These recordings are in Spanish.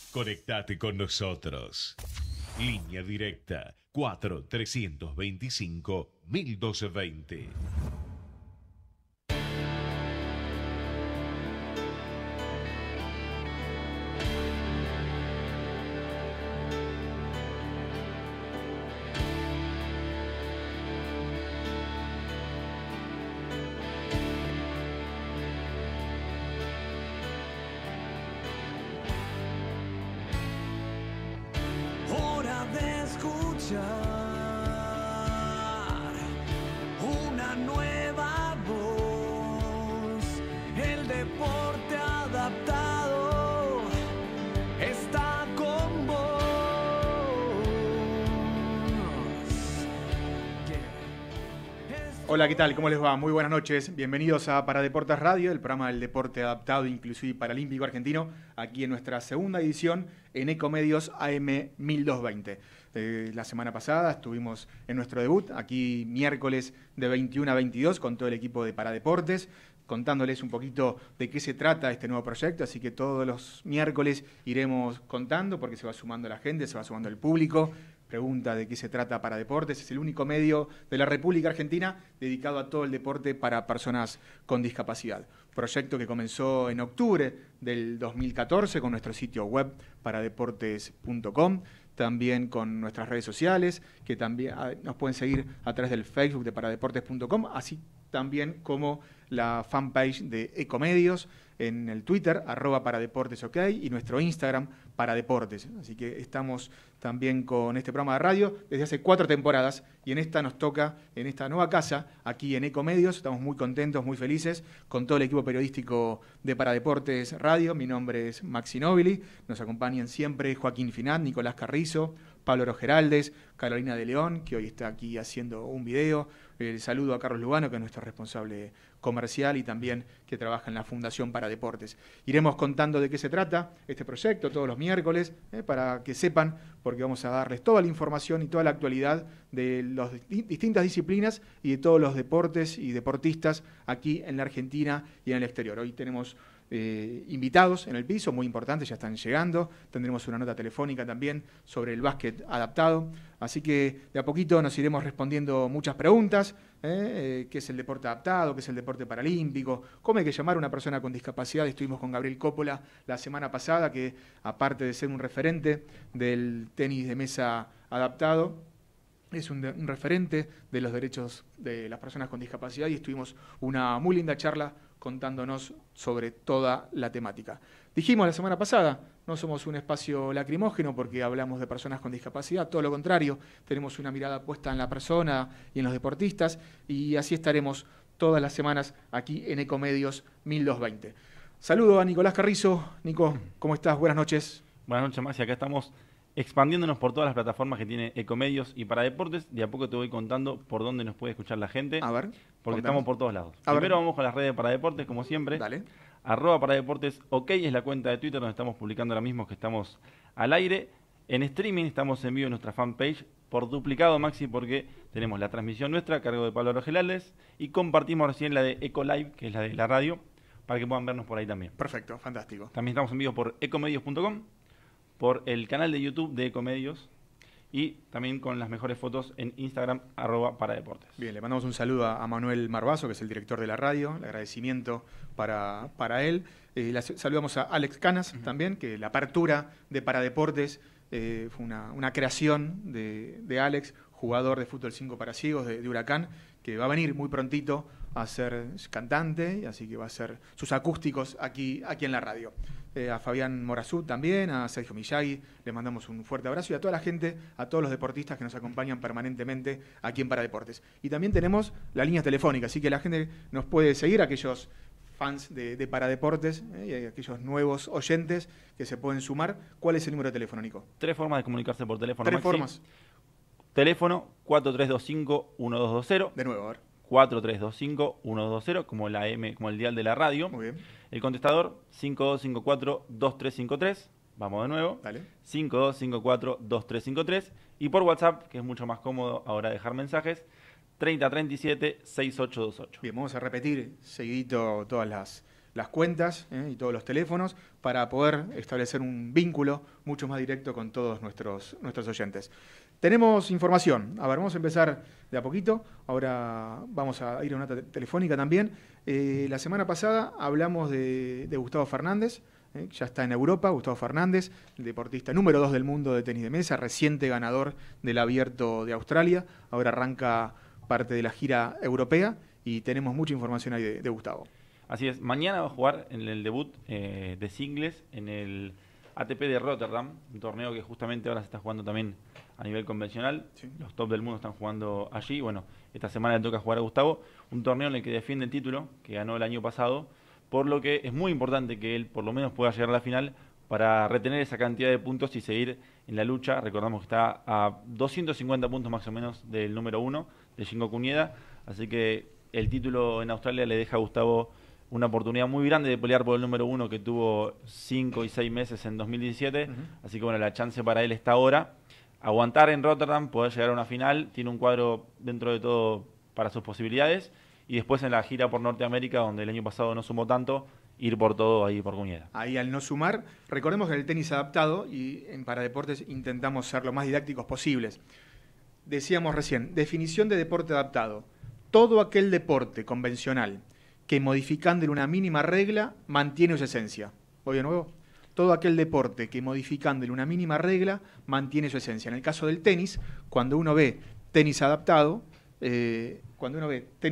Conectate con nosotros. Línea directa 4-325-1220. Una nueva voz, el deporte adaptado está con vos. Hola, ¿qué tal? ¿Cómo les va? Muy buenas noches. Bienvenidos a Paradeportes Radio, el programa del deporte adaptado, inclusivo y paralímpico argentino, aquí en nuestra segunda edición en Ecomedios AM 1220. La semana pasada estuvimos en nuestro debut, aquí miércoles de 21 a 22 con todo el equipo de Paradeportes, contándoles un poquito de qué se trata este nuevo proyecto, así que todos los miércoles iremos contando porque se va sumando la gente, se va sumando el público. Pregunta de qué se trata Paradeportes. Es el único medio de la República Argentina dedicado a todo el deporte para personas con discapacidad. Proyecto que comenzó en octubre del 2014 con nuestro sitio web paradeportes.com, también con nuestras redes sociales, que también nos pueden seguir a través del Facebook de paradeportes.com, así también como la fanpage de Ecomedios en el Twitter, @paradeportesok, y nuestro Instagram, Paradeportes. Así que estamos también con este programa de radio desde hace 4 temporadas y en esta nos toca, en esta nueva casa, aquí en Ecomedios. Estamos muy contentos, muy felices con todo el equipo periodístico de Paradeportes Radio. Mi nombre es Maxi Nobili, nos acompañan siempre Joaquín Finat, Nicolás Carrizo, Pablo Rogeraldes, Carolina de León, que hoy está aquí haciendo un video. Saludo a Carlos Lugano, que es nuestro responsable comercial y también que trabaja en la Fundación Paradeportes. Iremos contando de qué se trata este proyecto todos los miércoles, para que sepan, porque vamos a darles toda la información y toda la actualidad de las distintas disciplinas y de todos los deportes y deportistas aquí en la Argentina y en el exterior. Hoy tenemos invitados en el piso, muy importantes, ya están llegando. Tendremos una nota telefónica también sobre el básquet adaptado. Así que de a poquito nos iremos respondiendo muchas preguntas. ¿Qué es el deporte adaptado? ¿Qué es el deporte paralímpico? ¿Cómo hay que llamar a una persona con discapacidad? Estuvimos con Gabriel Coppola la semana pasada, que aparte de ser un referente del tenis de mesa adaptado, es un referente de los derechos de las personas con discapacidad, y estuvimos una muy linda charla contándonos sobre toda la temática. Dijimos la semana pasada, no somos un espacio lacrimógeno porque hablamos de personas con discapacidad, todo lo contrario, tenemos una mirada puesta en la persona y en los deportistas, y así estaremos todas las semanas aquí en Ecomedios 1220. Saludo a Nicolás Carrizo. Nico, ¿cómo estás? Buenas noches. Buenas noches, Maxi. Acá estamos expandiéndonos por todas las plataformas que tiene Ecomedios y Paradeportes. De a poco te voy contando por dónde nos puede escuchar la gente. A ver, porque contanos. estamos por todos lados. Primero vamos con las redes de Paradeportes, como siempre. Dale. @Paradeportes OK es la cuenta de Twitter donde estamos publicando ahora mismo que estamos al aire. En streaming estamos en vivo en nuestra fanpage por duplicado, Maxi, porque tenemos la transmisión nuestra a cargo de Pablo Rogelales y compartimos recién la de Ecolive, que es la de la radio, para que puedan vernos por ahí también. Perfecto, fantástico. También estamos en vivo por ecomedios.com, por el canal de YouTube de Ecomedios y también con las mejores fotos en Instagram, @Paradeportes. Bien, le mandamos un saludo a Manuel Marbazo, que es el director de la radio, el agradecimiento para él. Saludamos a Alex Canas también, que la apertura de Paradeportes fue una creación de Alex, jugador de fútbol 5 para ciegos de Huracán, que va a venir muy prontito a ser cantante, así que va a hacer sus acústicos aquí en la radio. A Fabián Morazú también, a Sergio Miyagi, le mandamos un fuerte abrazo, y a toda la gente, a todos los deportistas que nos acompañan permanentemente aquí en Paradeportes. Y también tenemos la línea telefónica, así que la gente nos puede seguir, aquellos fans de Paradeportes y aquellos nuevos oyentes que se pueden sumar. ¿Cuál es el número de teléfono, Nico? 3 formas de comunicarse por teléfono, Tres Maxi. formas. Teléfono 4325-1220. De nuevo, a ver. 4325-1220, como la M, como el dial de la radio. Muy bien. El contestador 5254-2353. Vamos de nuevo. Dale. 5254-2353. Y por WhatsApp, que es mucho más cómodo ahora dejar mensajes, 3037-6828. Bien, vamos a repetir seguidito todas las cuentas y todos los teléfonos para poder establecer un vínculo mucho más directo con todos nuestros oyentes. Tenemos información. A ver, vamos a empezar de a poquito. Ahora vamos a ir a una telefónica también. La semana pasada hablamos de Gustavo Fernández. Ya está en Europa, Gustavo Fernández, el deportista número 2 del mundo de tenis de mesa, reciente ganador del Abierto de Australia. Ahora arranca parte de la gira europea y tenemos mucha información ahí de Gustavo. Así es, mañana va a jugar en el debut de singles en el ATP de Rotterdam, un torneo que justamente ahora se está jugando también a nivel convencional. Sí. Los top del mundo están jugando allí. Bueno, esta semana le toca jugar a Gustavo, un torneo en el que defiende el título que ganó el año pasado, por lo que es muy importante que él por lo menos pueda llegar a la final para retener esa cantidad de puntos y seguir en la lucha. Recordamos que está a 250 puntos más o menos del número 1, de Shingo Kunieda, así que el título en Australia le deja a Gustavo una oportunidad muy grande de pelear por el número 1 que tuvo 5 y 6 meses en 2017, así que bueno, la chance para él está ahora. Aguantar en Rotterdam, poder llegar a una final, tiene un cuadro dentro de todo para sus posibilidades, y después en la gira por Norteamérica, donde el año pasado no sumó tanto, ir por todo ahí por Kunieda. Ahí al no sumar, recordemos que en el tenis adaptado y en Paradeportes intentamos ser lo más didácticos posibles. Decíamos recién, definición de deporte adaptado. Todo aquel deporte convencional que modificándole una mínima regla mantiene su esencia. ¿Voy de nuevo? Todo aquel deporte que modificándole una mínima regla mantiene su esencia. En el caso del tenis, cuando uno ve tenis adaptado, no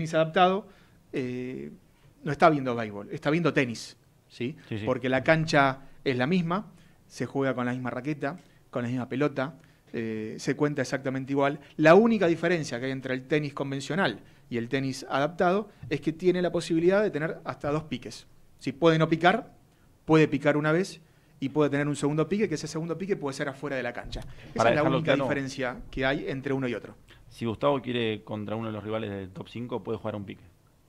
está viendo béisbol, está viendo tenis, ¿sí? Sí. Porque la cancha es la misma, se juega con la misma raqueta, con la misma pelota, se cuenta exactamente igual. La única diferencia que hay entre el tenis convencional y el tenis adaptado es que tiene la posibilidad de tener hasta 2 piques. Si puede no picar, puede picar una vez y puede tener un segundo pique, que ese segundo pique puede ser afuera de la cancha. Esa es la única diferencia que hay entre uno y otro. Si Gustavo quiere contra uno de los rivales del top 5, puede jugar un pique.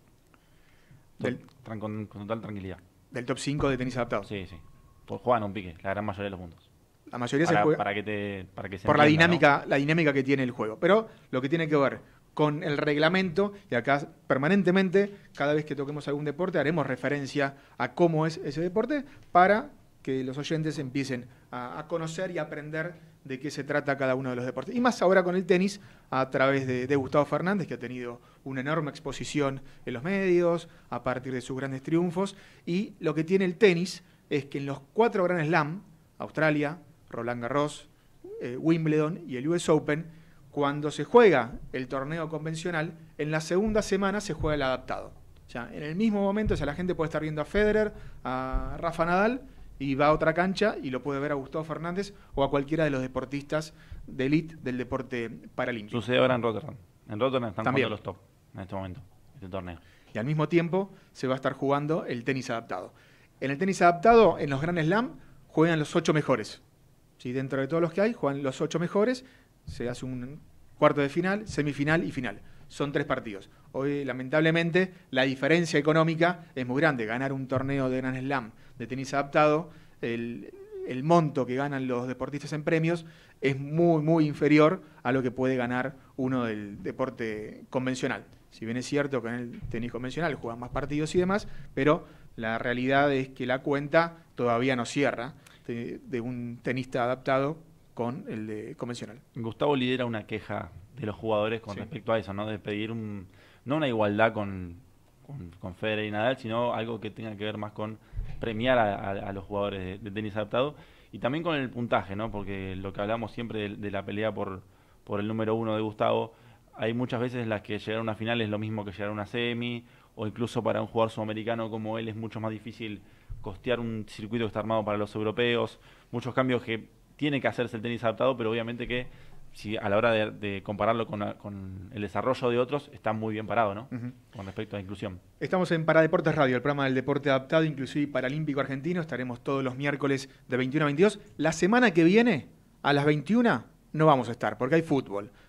Con total tranquilidad. ¿Del top 5 de tenis adaptado? Sí, sí. Pues juegan un pique, la gran mayoría de los puntos. La mayoría se juega para que se por entienda, la dinámica que tiene el juego. Pero lo que tiene que ver con el reglamento, y acá permanentemente, cada vez que toquemos algún deporte, haremos referencia a cómo es ese deporte para que los oyentes empiecen a conocer y aprender de qué se trata cada uno de los deportes. Y más ahora con el tenis, a través de Gustavo Fernández, que ha tenido una enorme exposición en los medios, a partir de sus grandes triunfos. Y lo que tiene el tenis es que en los 4 Grand Slam, Australia, Roland Garros, Wimbledon y el US Open, cuando se juega el torneo convencional, en la segunda semana se juega el adaptado. O sea, en el mismo momento, o sea, la gente puede estar viendo a Federer, a Rafa Nadal, y va a otra cancha y lo puede ver a Gustavo Fernández o a cualquiera de los deportistas de élite del deporte paralímpico. Sucede ahora en Rotterdam. En Rotterdam están jugando los top en este momento, este torneo. Y al mismo tiempo se va a estar jugando el tenis adaptado. En el tenis adaptado, en los Grand Slam, juegan los 8 mejores. ¿Sí? Dentro de todos los que hay, juegan los 8 mejores. Se hace un cuarto de final, semifinal y final. Son 3 partidos. Hoy, lamentablemente, la diferencia económica es muy grande. Ganar un torneo de Grand Slam de tenis adaptado, el monto que ganan los deportistas en premios es muy, muy inferior a lo que puede ganar uno del deporte convencional. Si bien es cierto que en el tenis convencional juegan más partidos y demás, pero la realidad es que la cuenta todavía no cierra de un tenista adaptado con el de convencional. Gustavo lidera una queja de los jugadores con respecto a eso, ¿no? De pedir no una igualdad con Federer y Nadal, sino algo que tenga que ver más con premiar a los jugadores de tenis adaptado y también con el puntaje, ¿no? Porque lo que hablamos siempre de la pelea por el número 1 de Gustavo, hay muchas veces en las que llegar a una final es lo mismo que llegar a una semi, o incluso para un jugador sudamericano como él es mucho más difícil costear un circuito que está armado para los europeos, muchos cambios que tiene que hacerse el tenis adaptado, pero obviamente que si a la hora de compararlo con el desarrollo de otros, está muy bien parado, ¿no? Con respecto a la inclusión. Estamos en Paradeportes Radio, el programa del deporte adaptado, inclusive paralímpico argentino. Estaremos todos los miércoles de 21 a 22. La semana que viene, a las 21, no vamos a estar, porque hay fútbol.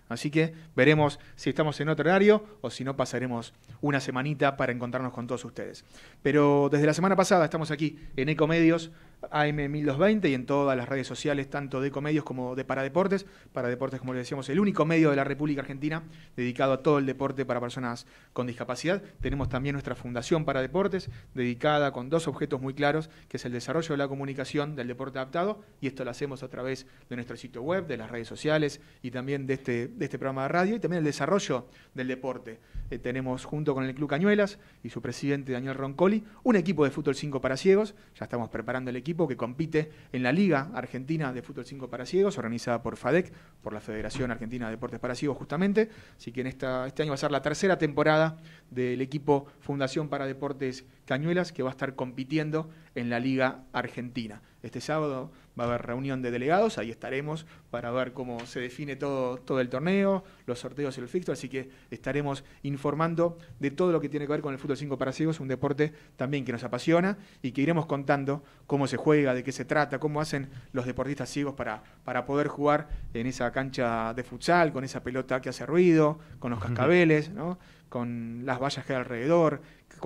Así que veremos si estamos en otro horario o si no pasaremos una semanita para encontrarnos con todos ustedes. Pero desde la semana pasada estamos aquí en Ecomedios AM1220 y en todas las redes sociales, tanto de Ecomedios como de Paradeportes. Paradeportes, como les decíamos, el único medio de la República Argentina dedicado a todo el deporte para personas con discapacidad. Tenemos también nuestra Fundación Paradeportes, dedicada con dos objetos muy claros, que es el desarrollo de la comunicación del deporte adaptado, y esto lo hacemos a través de nuestro sitio web, de las redes sociales y también de este programa de radio, y también el desarrollo del deporte. Tenemos junto con el Club Cañuelas y su presidente Daniel Roncoli un equipo de fútbol 5 para ciegos. Ya estamos preparando el equipo que compite en la Liga Argentina de Fútbol 5 para ciegos, organizada por FADEC, por la Federación Argentina de Deportes para Ciegos justamente. Así que este año va a ser la tercera temporada del equipo Fundación para Deportes Cañuelas, que va a estar compitiendo en la Liga Argentina. Este sábado va a haber reunión de delegados, ahí estaremos para ver cómo se define todo el torneo, los sorteos y el fixture, así que estaremos informando de todo lo que tiene que ver con el fútbol 5 para ciegos, un deporte también que nos apasiona y que iremos contando cómo se juega, de qué se trata, cómo hacen los deportistas ciegos para poder jugar en esa cancha de futsal, con esa pelota que hace ruido, con los cascabeles, ¿no? Con las vallas que hay alrededor,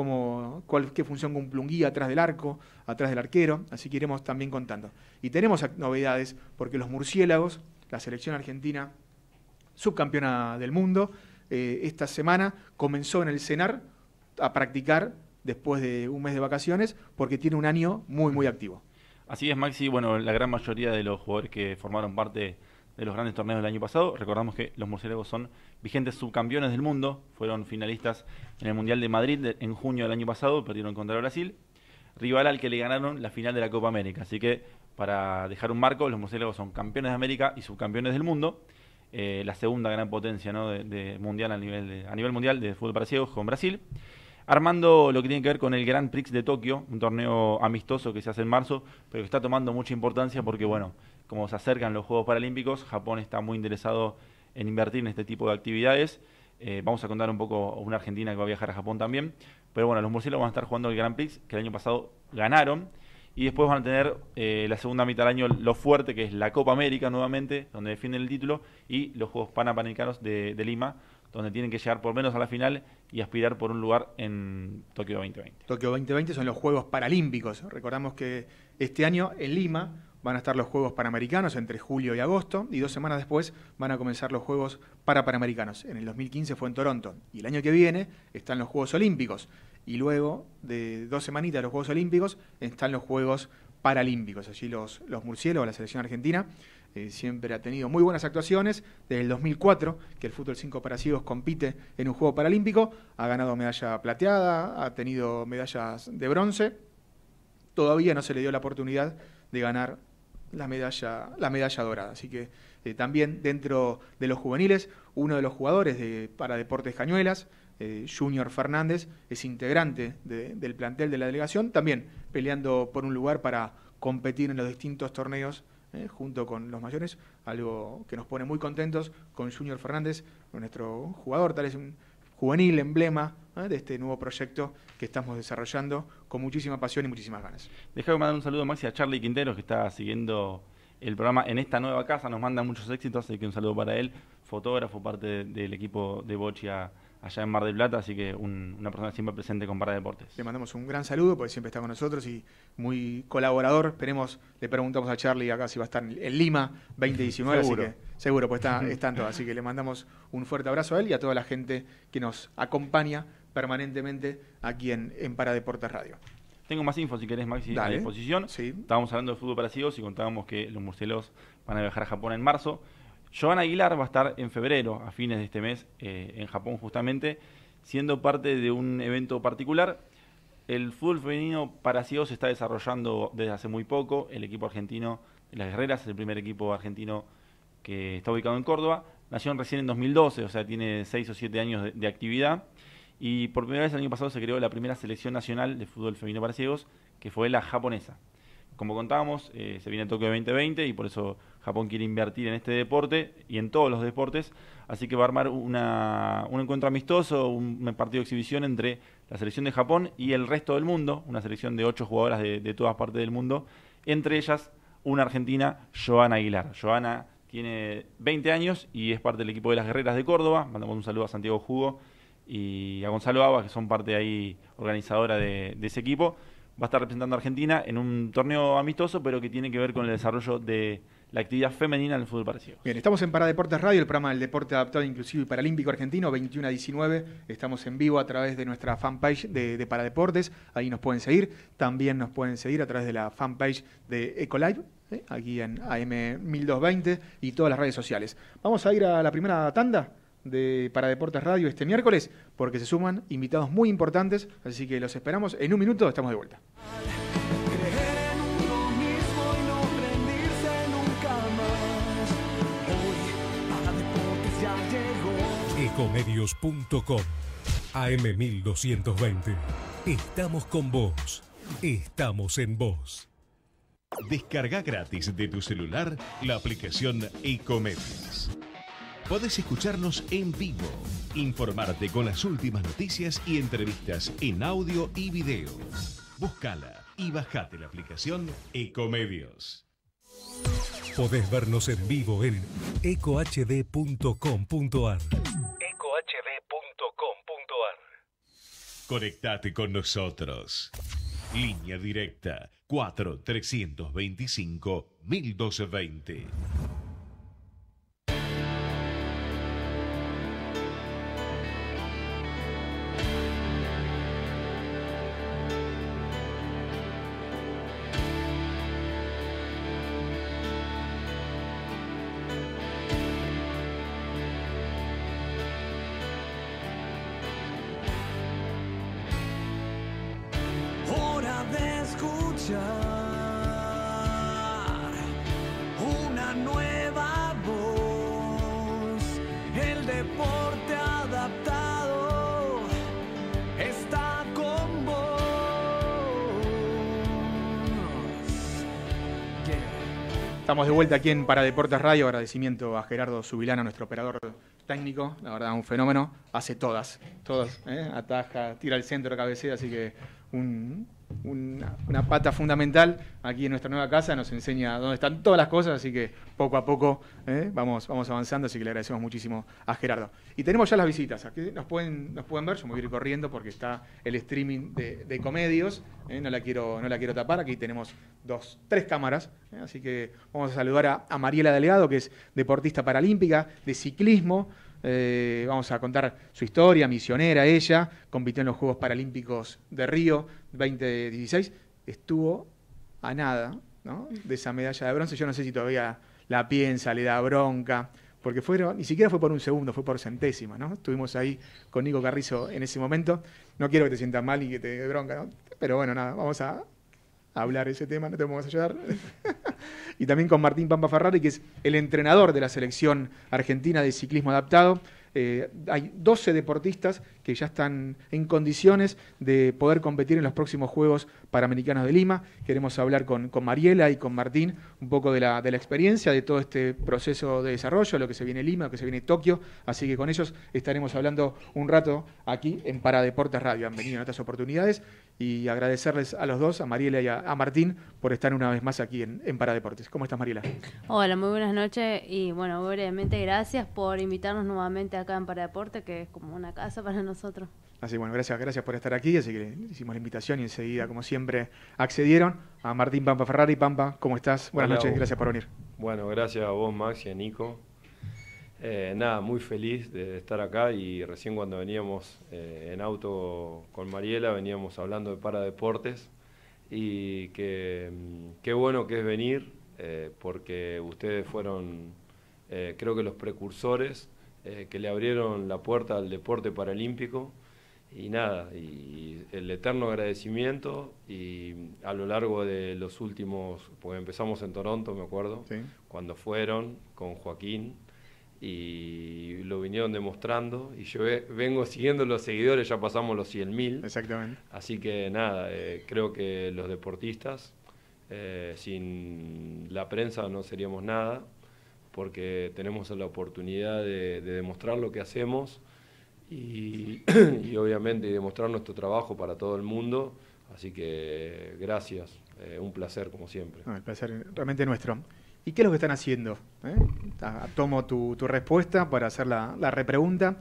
qué función cumple un guía atrás del arco, atrás del arquero, así que iremos también contando. Y tenemos novedades, porque los murciélagos, la selección argentina, subcampeona del mundo, esta semana comenzó en el CENAR a practicar después de un mes de vacaciones, porque tiene un año muy activo. Así es, Maxi. Bueno, la gran mayoría de los jugadores que formaron parte de los grandes torneos del año pasado, recordamos que los murciélagos son vigentes subcampeones del mundo, fueron finalistas en el Mundial de Madrid en junio del año pasado, perdieron contra Brasil, rival al que le ganaron la final de la Copa América. Así que, para dejar un marco, los murciélagos son campeones de América y subcampeones del mundo, la segunda gran potencia, ¿no? de mundial a nivel mundial de fútbol para ciegos con Brasil, armando lo que tiene que ver con el Grand Prix de Tokio, un torneo amistoso que se hace en marzo, pero que está tomando mucha importancia porque, bueno, como se acercan los Juegos Paralímpicos, Japón está muy interesado en invertir en este tipo de actividades. Vamos a contar un poco una Argentina que va a viajar a Japón también. Pero bueno, los murciélagos van a estar jugando el Grand Prix, que el año pasado ganaron. Y después van a tener la segunda mitad del año lo fuerte, que es la Copa América nuevamente, donde defienden el título, y los Juegos Panamericanos de Lima, donde tienen que llegar por lo menos a la final y aspirar por un lugar en Tokio 2020. Tokio 2020 son los Juegos Paralímpicos. Recordamos que este año en Lima van a estar los Juegos Panamericanos entre julio y agosto, y 2 semanas después van a comenzar los Juegos Panamericanos. En el 2015 fue en Toronto, y el año que viene están los Juegos Olímpicos, y luego de 2 semanitas de los Juegos Olímpicos están los Juegos Paralímpicos. Allí los murciélagos, la selección argentina, siempre ha tenido muy buenas actuaciones. Desde el 2004, que el fútbol 5 para ciegos compite en un Juego Paralímpico, ha ganado medalla plateada, ha tenido medallas de bronce. Todavía no se le dio la oportunidad de ganar la medalla dorada. Así que también dentro de los juveniles, uno de los jugadores de Paradeportes Cañuelas, Junior Fernández, es integrante del plantel de la delegación, también peleando por un lugar para competir en los distintos torneos junto con los mayores, algo que nos pone muy contentos con Junior Fernández, nuestro jugador, tal vez un juvenil emblema de este nuevo proyecto que estamos desarrollando con muchísima pasión y muchísimas ganas. Déjame mandar un saludo, Maxi, a Charlie Quintero, que está siguiendo el programa en esta nueva casa, nos manda muchos éxitos, así que un saludo para él, fotógrafo, parte del equipo de Bochia allá en Mar del Plata, así que una persona siempre presente con Paradeportes. Le mandamos un gran saludo, porque siempre está con nosotros y muy colaborador. Esperemos, le preguntamos a Charlie acá si va a estar en Lima 2019, Seguro. así que seguro, pues están todos. Así que le mandamos un fuerte abrazo a él y a toda la gente que nos acompaña permanentemente aquí en Paradeportes Radio. Tengo más info si querés, Maxi, Dale. a disposición. Sí. Estábamos hablando de fútbol para ciegos y contábamos que los murciélagos van a viajar a Japón en marzo. Joan Aguilar va a estar en febrero, a fines de este mes, en Japón justamente, siendo parte de un evento particular. El fútbol femenino para ciegos se está desarrollando desde hace muy poco. El equipo argentino de las Guerreras es el primer equipo argentino que está ubicado en Córdoba. Nació recién en 2012, o sea, tiene 6 o 7 años de actividad. Y por primera vez el año pasado se creó la primera selección nacional de fútbol femenino para ciegos, que fue la japonesa. Como contábamos, se viene Tokio 2020 y por eso Japón quiere invertir en este deporte y en todos los deportes. Así que va a armar un encuentro amistoso, un partido de exhibición entre la selección de Japón y el resto del mundo, una selección de 8 jugadoras de todas partes del mundo, entre ellas una argentina, Joana Aguilar. Joana, tiene 20 años y es parte del equipo de las Guerreras de Córdoba. Mandamos un saludo a Santiago Jugo y a Gonzalo Abas, que son parte ahí organizadora de ese equipo. Va a estar representando a Argentina en un torneo amistoso, pero que tiene que ver con el desarrollo de la actividad femenina en el fútbol para ciegos. Bien, estamos en Paradeportes Radio, el programa del deporte adaptado, inclusivo y paralímpico argentino, 21 a 19. Estamos en vivo a través de nuestra fanpage de Paradeportes, ahí nos pueden seguir. También nos pueden seguir a través de la fanpage de Ecolive, aquí en AM1220 y todas las redes sociales. Vamos a ir a la primera tanda de Paradeportes Radio este miércoles, porque se suman invitados muy importantes, así que los esperamos. En un minuto estamos de vuelta. Creer en uno mismo y no rendirse nunca más. Hoy Paradeportes ya llegó. Ecomedios.com AM1220. Estamos con vos. Estamos en vos. Descarga gratis de tu celular la aplicación Ecomedios. Podés escucharnos en vivo, informarte con las últimas noticias y entrevistas en audio y video. Búscala y bajate la aplicación Ecomedios. Podés vernos en vivo en ecohd.com.ar. Conectate con nosotros. Línea directa 4-325-1220. Hora de escuchar una nueva voz. El deporte adaptado está con vos. Yeah. Estamos de vuelta aquí en Paradeportes Radio. Agradecimiento a Gerardo Subilana, nuestro operador técnico. La verdad, un fenómeno. Hace todas. Ataja, tira al centro, cabecea, así que una pata fundamental aquí en nuestra nueva casa. Nos enseña dónde están todas las cosas, así que poco a poco vamos avanzando, así que le agradecemos muchísimo a Gerardo. Y tenemos ya las visitas. Aquí nos pueden ver. Yo me voy a ir corriendo porque está el streaming de Ecomedios. No la quiero tapar. Aquí tenemos 3 cámaras. Así que vamos a saludar a Mariela Delgado, que es deportista paralímpica de ciclismo. Vamos a contar su historia, misionera ella, compitió en los Juegos Paralímpicos de Río 2016, estuvo a nada, ¿no?, de esa medalla de bronce. Yo no sé si todavía la piensa, le da bronca, porque ni siquiera fue por un segundo, fue por centésima, ¿no? Estuvimos ahí con Nico Carrizo en ese momento. No quiero que te sientas mal y que te dé bronca, ¿no? Pero bueno, nada, vamos a hablar de ese tema, no te vamos a ayudar. Y también con Martín Pampa Ferrari, que es el entrenador de la selección argentina de ciclismo adaptado. Hay 12 deportistas que ya están en condiciones de poder competir en los próximos Juegos Panamericanos de Lima. Queremos hablar con Mariela y con Martín un poco de la experiencia, de todo este proceso de desarrollo, lo que se viene Lima, lo que se viene Tokio. Así que con ellos estaremos hablando un rato aquí en Paradeportes Radio. Han venido en otras oportunidades y agradecerles a los dos, a Mariela y a Martín, por estar una vez más aquí en Paradeportes. ¿Cómo estás, Mariela? Hola, muy buenas noches y bueno, brevemente gracias por invitarnos nuevamente acá en Paradeportes, que es como una casa para nosotros. Así bueno, gracias por estar aquí, así que hicimos la invitación y enseguida, como siempre, accedieron. A Martín Pampa Ferrari. Pampa, ¿cómo estás? Buenas noches, gracias por venir. Bueno, gracias a vos, Max, y a Nico. Nada, muy feliz de estar acá, y recién cuando veníamos en auto con Mariela veníamos hablando de Paradeportes, y qué bueno que es venir, porque ustedes fueron, creo que los precursores que le abrieron la puerta al deporte paralímpico, y nada, y el eterno agradecimiento. Y a lo largo de los últimos, porque empezamos en Toronto, me acuerdo, sí, cuando fueron con Joaquín, y lo vinieron demostrando, y yo vengo siguiendo los seguidores, ya pasamos los 100.000. Exactamente. Así que nada, creo que los deportistas, sin la prensa no seríamos nada, porque tenemos la oportunidad de demostrar lo que hacemos y obviamente demostrar nuestro trabajo para todo el mundo. Así que gracias, un placer como siempre. No, el placer realmente nuestro. ¿Y qué es lo que están haciendo? tomo tu respuesta para hacer la repregunta.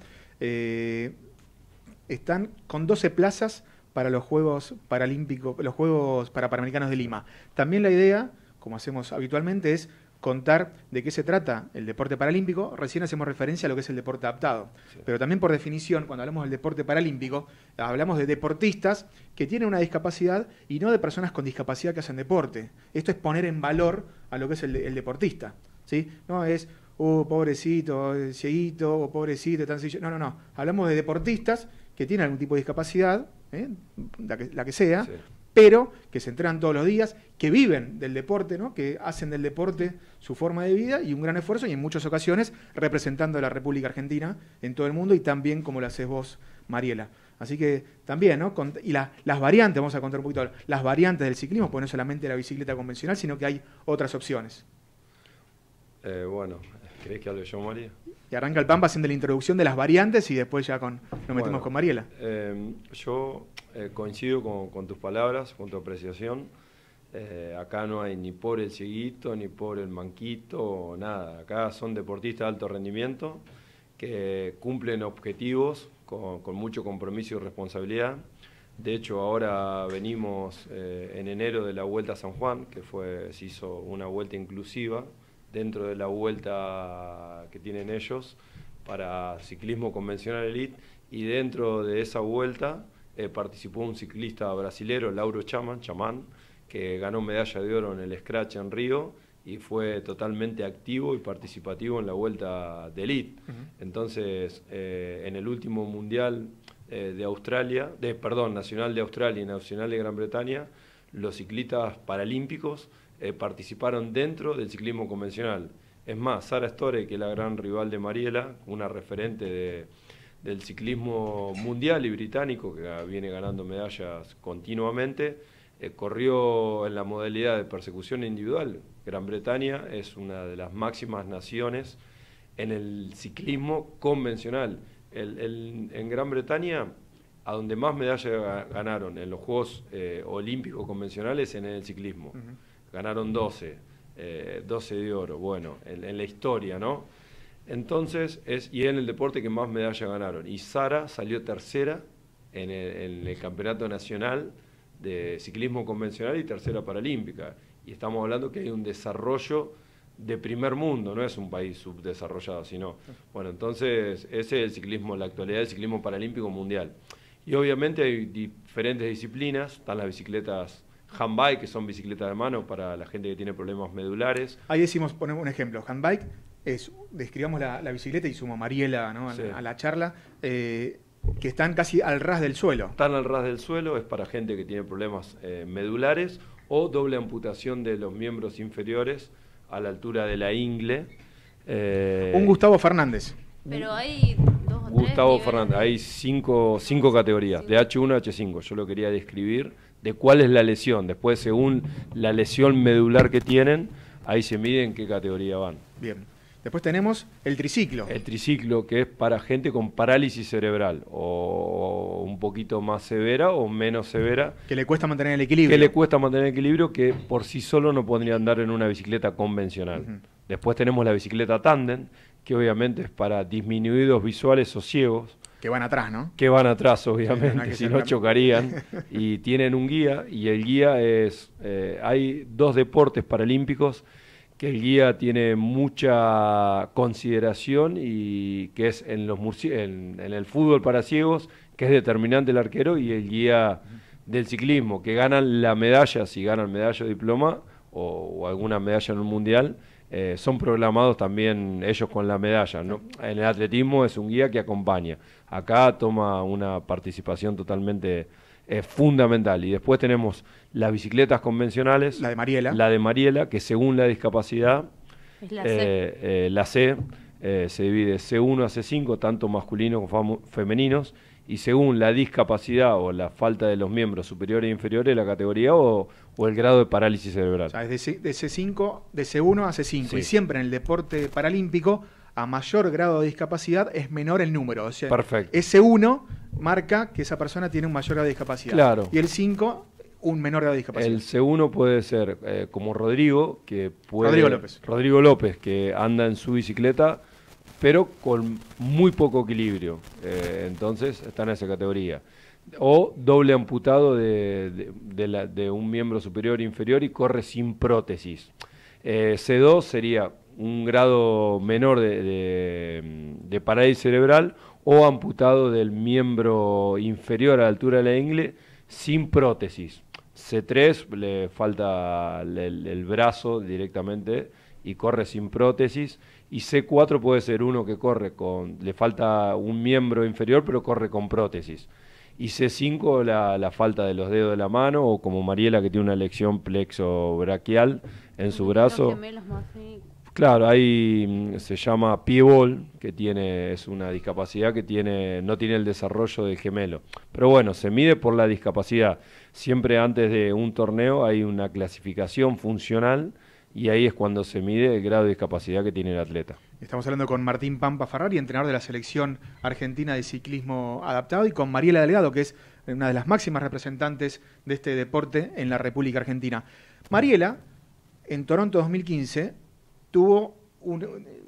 Están con 12 plazas para los Juegos Paralímpicos, los Juegos Panamericanos de Lima. También la idea, como hacemos habitualmente, es contar de qué se trata el deporte paralímpico. Recién hacemos referencia a lo que es el deporte adaptado. Sí. Pero también por definición, cuando hablamos del deporte paralímpico, hablamos de deportistas que tienen una discapacidad y no de personas con discapacidad que hacen deporte. Esto es poner en valor a lo que es el deportista, ¿sí? No es, pobrecito, cieguito, pobrecito, tan sencillo. No. Hablamos de deportistas que tienen algún tipo de discapacidad, la que sea, sí, pero que se entrenan todos los días, que viven del deporte, ¿no? Que hacen del deporte su forma de vida y un gran esfuerzo, y en muchas ocasiones representando a la República Argentina en todo el mundo, y también como lo haces vos, Mariela. Así que también, ¿no? Y las variantes, vamos a contar un poquito, las variantes del ciclismo, pues no solamente la bicicleta convencional, sino que hay otras opciones. Bueno, ¿querés que hable yo, María? Y arranca el Pampa haciendo la introducción de las variantes y después ya nos metemos con Mariela. Yo coincido con tus palabras, con tu apreciación. Acá no hay ni por el cieguito, ni por el manquito, nada. Acá son deportistas de alto rendimiento que cumplen objetivos con mucho compromiso y responsabilidad. De hecho, ahora venimos en enero de la Vuelta a San Juan, que se hizo una vuelta inclusiva dentro de la vuelta que tienen ellos para ciclismo convencional elite, y dentro de esa vuelta participó un ciclista brasilero, Lauro Chamán, que ganó medalla de oro en el Scratch en Río y fue totalmente activo y participativo en la vuelta de elite. Entonces, en el último mundial nacional de Australia y nacional de Gran Bretaña, los ciclistas paralímpicos participaron dentro del ciclismo convencional. Es más, Sara Story, que es la gran rival de Mariela, una referente del ciclismo mundial y británico, que viene ganando medallas continuamente, corrió en la modalidad de persecución individual. Gran Bretaña es una de las máximas naciones en el ciclismo convencional. En Gran Bretaña, a donde más medallas ganaron en los Juegos Olímpicos convencionales, en el ciclismo. Ganaron 12 de oro, bueno, en la historia, ¿no? Entonces, y en el deporte que más medallas ganaron. Y Sara salió tercera en el Campeonato Nacional de Ciclismo Convencional y tercera paralímpica. Y estamos hablando que hay un desarrollo de primer mundo, no es un país subdesarrollado, sino... Bueno, entonces, ese es el ciclismo, la actualidad del ciclismo paralímpico mundial. Y obviamente hay diferentes disciplinas, están las bicicletas handbike, que son bicicletas de mano para la gente que tiene problemas medulares. Ahí ponemos un ejemplo. Handbike describamos la bicicleta, y sumo a Mariela, ¿no? Sí, a la charla, que están casi al ras del suelo. Están al ras del suelo, es para gente que tiene problemas medulares o doble amputación de los miembros inferiores a la altura de la ingle. Un Gustavo Fernández. Pero hay dos o tres Gustavo niveles. Fernández, hay cinco categorías, de H1 a H5. Yo lo quería describir de cuál es la lesión. Después, según la lesión medular que tienen, ahí se mide en qué categoría van. Bien. Después tenemos el triciclo. El triciclo, que es para gente con parálisis cerebral, o un poquito más severa o menos severa. Que le cuesta mantener el equilibrio. Que le cuesta mantener el equilibrio, que por sí solo no podría andar en una bicicleta convencional. Después tenemos la bicicleta tándem, que obviamente es para disminuidos visuales o ciegos. Que van atrás, ¿no? Que van atrás, obviamente, si no chocarían. Y tienen un guía, y el guía es... hay dos deportes paralímpicos que el guía tiene mucha consideración, y que es en el fútbol para ciegos, que es determinante el arquero, y el guía del ciclismo, que ganan la medalla, si ganan medalla o diploma, o alguna medalla en un mundial, son programados también ellos con la medalla, ¿no? En el atletismo es un guía que acompaña. Acá toma una participación totalmente fundamental. Y después tenemos las bicicletas convencionales. La de Mariela. La de Mariela, que según la discapacidad, Es la C. La C se divide C1 a C5, tanto masculinos como femeninos, y según la discapacidad o la falta de los miembros superiores e inferiores, la categoría o el grado de parálisis cerebral. O sea, es de C5, de C1 a C5. Sí. Y siempre en el deporte paralímpico, a mayor grado de discapacidad, es menor el número. O sea, perfecto. ese 1 marca que esa persona tiene un mayor grado de discapacidad. Claro. Y el 5 un menor grado de discapacidad. El C1 puede ser como Rodrigo, que puede... Rodrigo López, que anda en su bicicleta, pero con muy poco equilibrio. Entonces está en esa categoría. O doble amputado de un miembro superior e inferior y corre sin prótesis. C2 sería un grado menor de parálisis cerebral o amputado del miembro inferior a la altura de la ingle sin prótesis. C3 le falta el brazo directamente y corre sin prótesis. Y C4 puede ser uno que le falta un miembro inferior pero corre con prótesis. Y C5 la falta de los dedos de la mano, o como Mariela, que tiene una lesión plexobraquial en su brazo. Claro, ahí se llama piebol, que es una discapacidad que no tiene el desarrollo del gemelo. Pero bueno, se mide por la discapacidad. Siempre antes de un torneo hay una clasificación funcional y ahí es cuando se mide el grado de discapacidad que tiene el atleta. Estamos hablando con Martín Pampa Ferrari, entrenador de la selección argentina de ciclismo adaptado, y con Mariela Delgado, que es una de las máximas representantes de este deporte en la República Argentina. Mariela, en Toronto 2015, tuvo un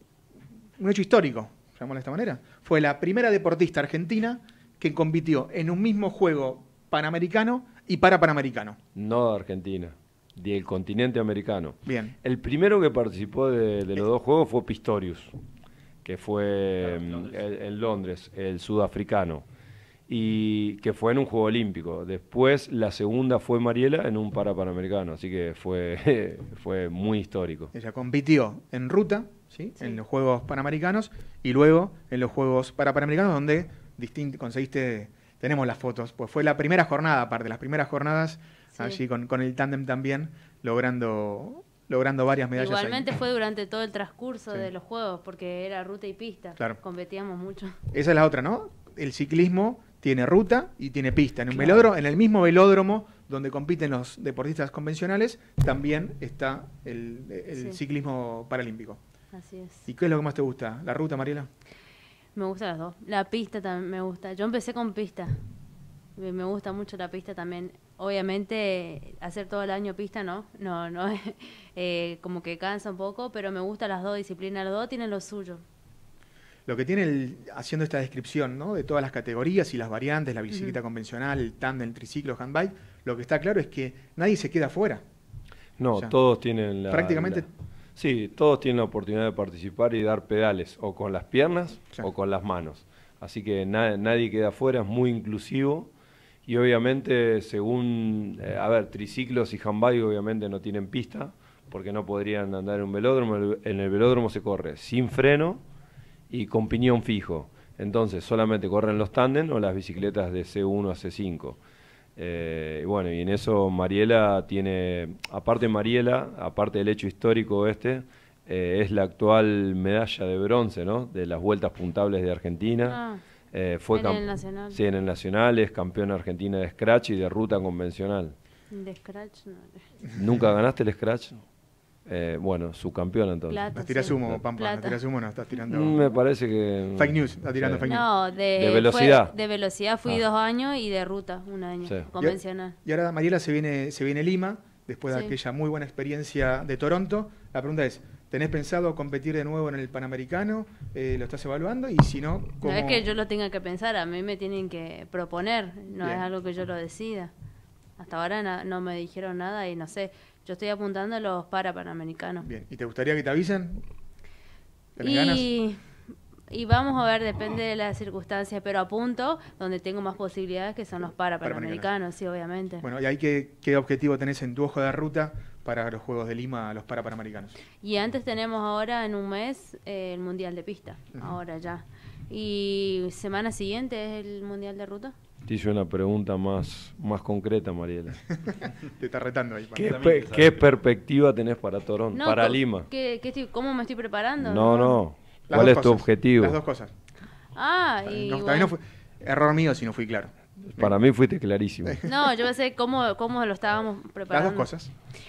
hecho histórico, llamémoslo de esta manera. Fue la primera deportista argentina que compitió en un mismo juego panamericano y parapanamericano. No de Argentina, del continente americano. Bien. El primero que participó de los dos juegos fue Pistorius, que fue en Londres, el sudafricano, y que fue en un juego olímpico. Después la segunda fue Mariela en un parapanamericano, así que fue muy histórico. Ella compitió en ruta, ¿sí? En los Juegos Panamericanos, y luego en los Juegos Parapanamericanos, donde conseguiste, tenemos las fotos, pues fue la primera jornada, aparte, las primeras jornadas, allí con el tándem también, logrando varias medallas. Igualmente ahí. fue durante todo el transcurso de los Juegos, porque era ruta y pista. Claro. Competíamos mucho. Esa es la otra, ¿no? El ciclismo tiene ruta y tiene pista. En un velódromo, en el mismo velódromo donde compiten los deportistas convencionales, también está el ciclismo paralímpico. Así es. ¿Y qué es lo que más te gusta? ¿La ruta, Mariela? Me gustan las dos. La pista también me gusta. Yo empecé con pista. Me gusta mucho la pista también. Obviamente, hacer todo el año pista no como que cansa un poco, pero me gustan las dos disciplinas. Las dos tienen lo suyo. Lo que tiene haciendo esta descripción, ¿no?, de todas las categorías y las variantes, la bicicleta convencional, el tándem, el triciclo, handbike, lo que está claro es que nadie se queda afuera. No, todos tienen prácticamente. Sí, todos tienen la oportunidad de participar y dar pedales, o con las piernas o con las manos. Así que nadie queda afuera, es muy inclusivo. Y obviamente, según, triciclos y handbike obviamente no tienen pista, porque no podrían andar en un velódromo. En el velódromo se corre sin freno y con piñón fijo. Entonces solamente corren los tándem o las bicicletas de C1 a C5. Y en eso Mariela tiene, aparte del hecho histórico es la actual medalla de bronce, ¿no?, de las vueltas puntables de Argentina. Fue en el Nacional. Sí, en el Nacional, es campeona argentina de scratch y de ruta convencional. De scratch no. ¿Nunca ganaste el scratch? Subcampeona entonces. Plata, ¿Nos tirás humo, Pampa? ¿Nos tirás humo o no estás tirando? Me parece que... Fake news, está tirando fake news. No, de velocidad. De velocidad fui 2 años y de ruta 1 año, convencional. Y ahora Mariela se viene Lima, después de aquella muy buena experiencia de Toronto. La pregunta es, ¿tenés pensado competir de nuevo en el Panamericano? ¿Lo estás evaluando? Y si no, ¿cómo? No es que yo lo tenga que pensar, a mí me tienen que proponer, no Bien. es algo que yo lo decida. Hasta ahora no me dijeron nada y no sé, yo estoy apuntando a los parapanamericanos. Bien, ¿y te gustaría que te avisen? ¿Tenés ganas? Y vamos a ver, depende de las circunstancias, pero apunto donde tengo más posibilidades, que son los parapanamericanos, sí, obviamente. Bueno, ¿y ahí qué objetivo tenés en tu hoja de ruta para los Juegos de Lima, los parapanamericanos? Y antes tenemos ahora en un mes el Mundial de Pista, ahora ya. Y semana siguiente es el Mundial de Ruta. Te hice una pregunta más concreta, Mariela. Te está retando ahí. ¿Qué perspectiva tenés para Toronto, para Lima? ¿Cómo me estoy preparando? No. ¿Cuál es tu objetivo? Las dos cosas. También no fue error mío si no fui claro. Para mí fuiste clarísimo. No, yo pensé cómo lo estábamos preparando. Las dos cosas.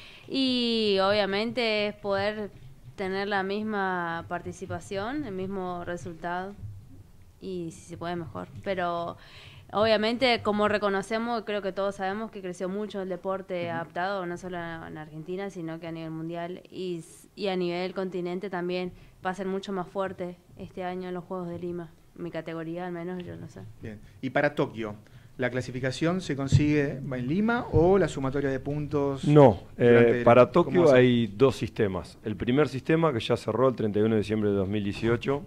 Y obviamente es poder tener la misma participación, el mismo resultado, y si se puede mejor. Pero Obviamente, como reconocemos, creo que todos sabemos que creció mucho el deporte adaptado, no solo en Argentina, sino que a nivel mundial y a nivel continente también va a ser mucho más fuerte este año en los Juegos de Lima. Mi categoría, al menos, yo no sé. Bien. Y para Tokio, ¿la clasificación se consigue en Lima o la sumatoria de puntos? No, para ¿cómo Tokio hace? hay dos sistemas. El primer sistema, que ya cerró el 31 de diciembre de 2018,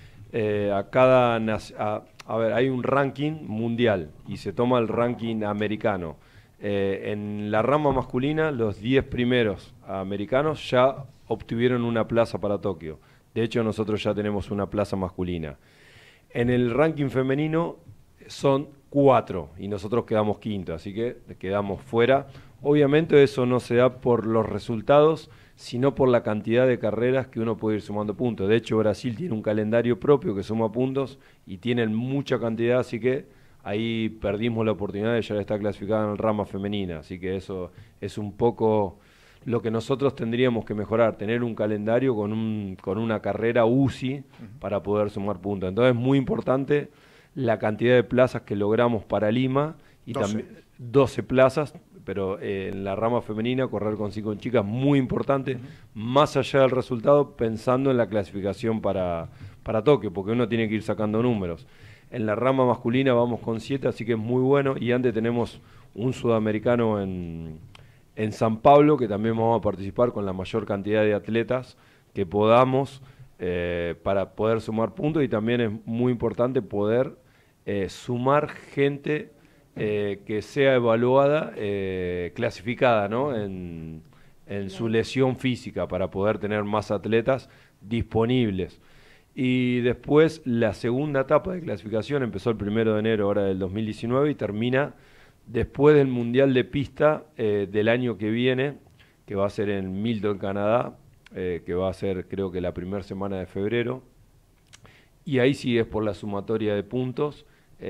hay un ranking mundial y se toma el ranking americano. En la rama masculina, los 10 primeros americanos ya obtuvieron una plaza para Tokio. De hecho, nosotros ya tenemos una plaza masculina. En el ranking femenino son 4 y nosotros quedamos quinto, así que quedamos fuera. Obviamente eso no se da por los resultados, sino por la cantidad de carreras que uno puede ir sumando puntos. De hecho, Brasil tiene un calendario propio que suma puntos y tienen mucha cantidad, así que ahí perdimos la oportunidad de ya estar clasificada en la rama femenina. Así que eso es un poco lo que nosotros tendríamos que mejorar, tener un calendario con una carrera UCI para poder sumar puntos. Entonces es muy importante la cantidad de plazas que logramos para Lima y 12. también 12 plazas, pero en la rama femenina correr con 5 chicas muy importante, más allá del resultado, pensando en la clasificación para Tokio, porque uno tiene que ir sacando números. En la rama masculina vamos con 7, así que es muy bueno, y antes tenemos un sudamericano en San Pablo, que también vamos a participar con la mayor cantidad de atletas que podamos para poder sumar puntos, y también es muy importante poder sumar gente que sea evaluada, clasificada, ¿no? en su lesión física, para poder tener más atletas disponibles. Y después la segunda etapa de clasificación empezó el 1 de enero ahora del 2019 y termina después del Mundial de Pista del año que viene, que va a ser en Milton, Canadá, que va a ser creo que la primera semana de febrero. Y ahí sí es por la sumatoria de puntos.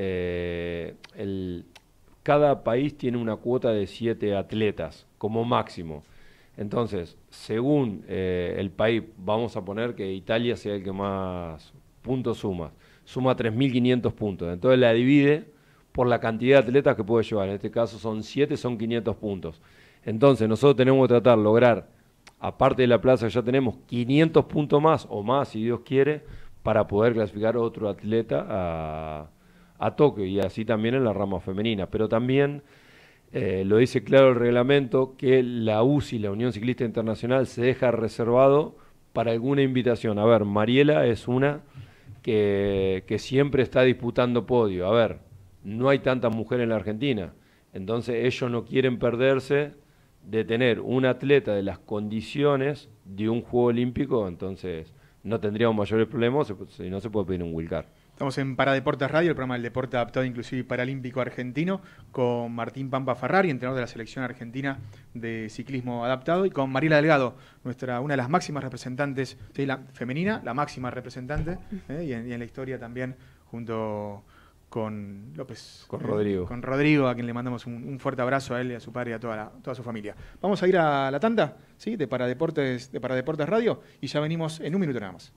Cada país tiene una cuota de 7 atletas como máximo. Entonces, según el país, vamos a poner que Italia sea el que más puntos suma 3.500 puntos. Entonces la divide por la cantidad de atletas que puede llevar. En este caso son 7, son 500 puntos. Entonces nosotros tenemos que tratar de lograr, aparte de la plaza que ya tenemos, 500 puntos más o más, si Dios quiere, para poder clasificar otro atleta a Tokio, y así también en la rama femenina. Pero también lo dice claro el reglamento, que la UCI, la Unión Ciclista Internacional, se deja reservado para alguna invitación. A ver, Mariela es una que siempre está disputando podio. A ver, no hay tantas mujeres en la Argentina, entonces ellos no quieren perderse de tener un atleta de las condiciones de un Juego Olímpico, entonces no tendríamos mayores problemas si no se puede pedir un wildcard. Estamos en Paradeportes Radio, el programa del deporte adaptado inclusive y paralímpico argentino, con Martín Pampa Ferrari, entrenador de la selección argentina de ciclismo adaptado, y con Mariela Delgado, una de las máximas representantes, sí, la femenina, la máxima representante, y en la historia también, junto con López. Con Rodrigo. Con Rodrigo, a quien le mandamos un fuerte abrazo a él y a su padre y a toda su familia. Vamos a ir a la tanda, ¿sí? de Paradeportes Radio, y ya venimos en un minuto nada más.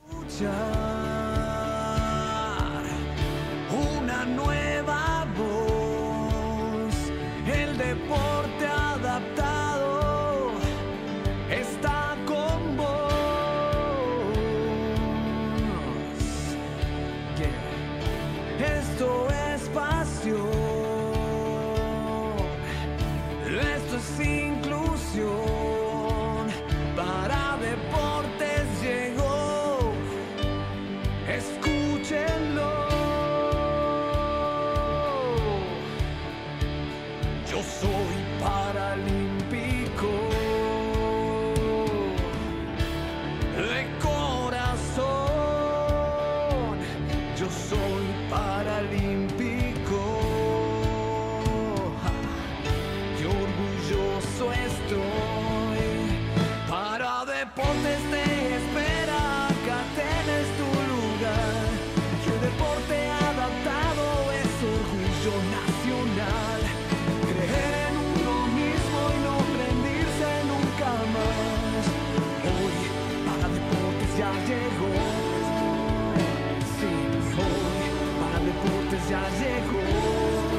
Una nueva voz, el deporte adaptado está con vos. Yeah. Esto es pasión, esto es inclusión. Para Deportes llegó, escúchenlo. Yo soy paralímpico de corazón. Yo soy paralímpico. Qué orgulloso estoy. Para Deportes te espera, acá tenés tu lugar. Que el deporte adaptado es orgullo nacional. Creer en uno mismo y no rendirse nunca más. Hoy para Deportes ya llegó. Sí, hoy para Deportes ya llegó.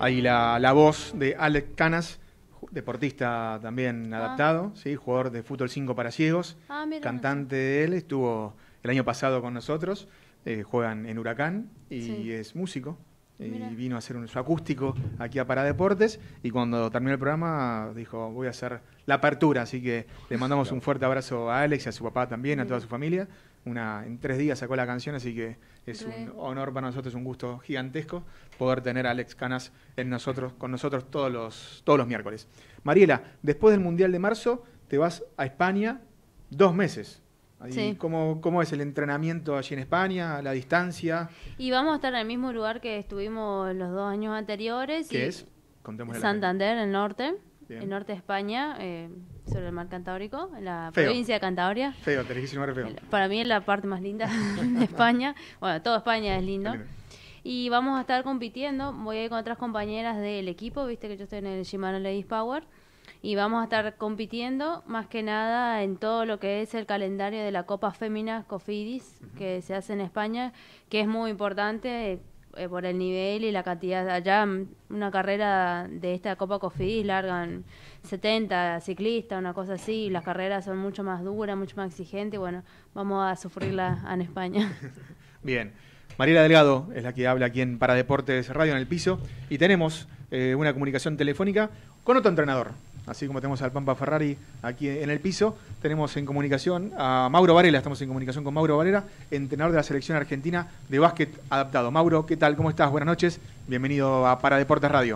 ahí la voz de Alex Canas, deportista también adaptado, ¿sí? Jugador de fútbol 5 para ciegos, Mira. cantante de él, estuvo el año pasado con nosotros, juegan en Huracán y Sí. es músico. Y Mira. vino a hacer su acústico aquí a Paradeportes y cuando terminó el programa dijo voy a hacer la apertura, así que le mandamos un fuerte abrazo a Alex y a su papá también, a toda su familia. En 3 días sacó la canción, así que es un honor para nosotros, un gusto gigantesco poder tener a Alex Canas con nosotros todos los miércoles. Mariela, después del Mundial de marzo te vas a España 2 meses. Sí. ¿Cómo es el entrenamiento allí en España, la distancia? Y vamos a estar en el mismo lugar que estuvimos los 2 años anteriores. ¿Qué y es? Contémosle a la Santander, el norte. Bien. El norte de España, sobre el mar Cantábrico, en la Feo. provincia de Cantabria. gente. Feo, te elegís un lugar feo. Para mí es la parte más linda de España. Bueno, toda España es lindo. Está lindo. Y vamos a estar compitiendo. Voy a ir con otras compañeras del equipo, viste que yo estoy en el Shimano Ladies Power. Y vamos a estar compitiendo más que nada en todo lo que es el calendario de la Copa Féminas Cofidis, que se hace en España, que es muy importante por el nivel y la cantidad. Allá una carrera de esta Copa Cofidis largan 70 ciclistas, una cosa así, y las carreras son mucho más duras, mucho más exigentes. Bueno, vamos a sufrirla en España. Bien. Mariela Delgado es la que habla aquí en Paradeportes Radio en el piso y tenemos una comunicación telefónica con otro entrenador. Así como tenemos al Pampa Ferrari aquí en el piso, tenemos en comunicación a Mauro Varela, estamos en comunicación con Mauro Varela, entrenador de la selección argentina de básquet adaptado. Mauro, ¿qué tal? ¿Cómo estás? Buenas noches, bienvenido a Paradeportes Radio.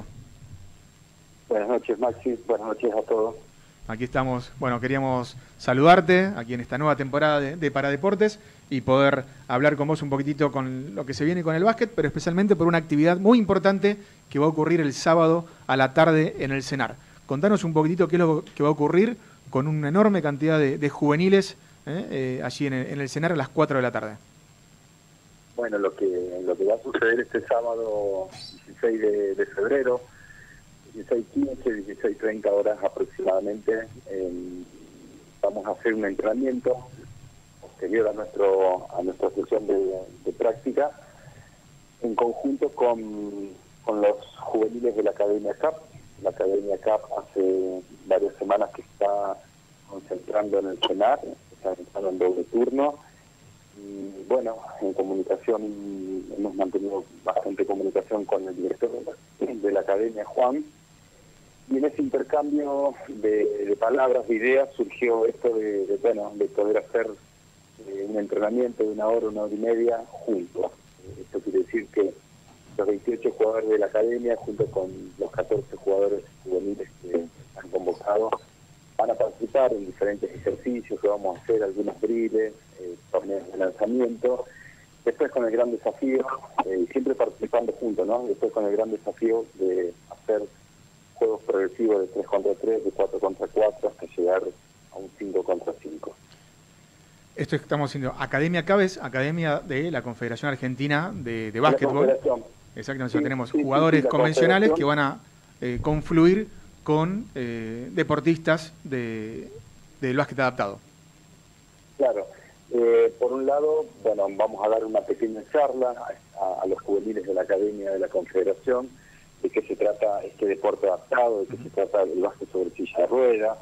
Buenas noches, Maxi, buenas noches a todos. Aquí estamos, bueno, queríamos saludarte aquí en esta nueva temporada de Paradeportes y poder hablar con vos un poquitito con lo que se viene con el básquet, pero especialmente por una actividad muy importante que va a ocurrir el sábado a la tarde en el CENAR. Contanos un poquitito qué es lo que va a ocurrir con una enorme cantidad de juveniles allí en el CENAR a las 4 de la tarde. Bueno, lo que va a suceder este sábado 16 de febrero, 16:15, 16:30 horas aproximadamente, vamos a hacer un entrenamiento posterior a nuestra sesión de práctica en conjunto con los juveniles de la Academia CAP. La Academia CAP hace varias semanas que está concentrando en el CENAR, está entrando en doble turno. Y bueno, en comunicación, hemos mantenido bastante comunicación con el director de la Academia, Juan, y en ese intercambio de palabras, de ideas, surgió esto de poder hacer un entrenamiento de 1 hora, 1 hora y media juntos. Esto quiere decir que los 28 jugadores de la Academia, junto con los 14 jugadores juveniles que han convocado, van a participar en diferentes ejercicios que vamos a hacer, algunos drills, torneos de lanzamiento, después con el gran desafío, siempre participando juntos, ¿no? Después con el gran desafío de hacer juegos progresivos de 3 contra 3, de 4 contra 4, hasta llegar a un 5 contra 5. Esto es que estamos haciendo Academia CAP, es Academia de la Confederación Argentina de Básquetbol. Exactamente, Sí, tenemos sí, jugadores la convencionales que Confederación. van a confluir con deportistas del básquet adaptado. Claro. Por un lado, bueno, vamos a dar una pequeña charla a los juveniles de la Academia de la Confederación de qué se trata este deporte adaptado, de qué se trata el básquet sobre silla de rueda.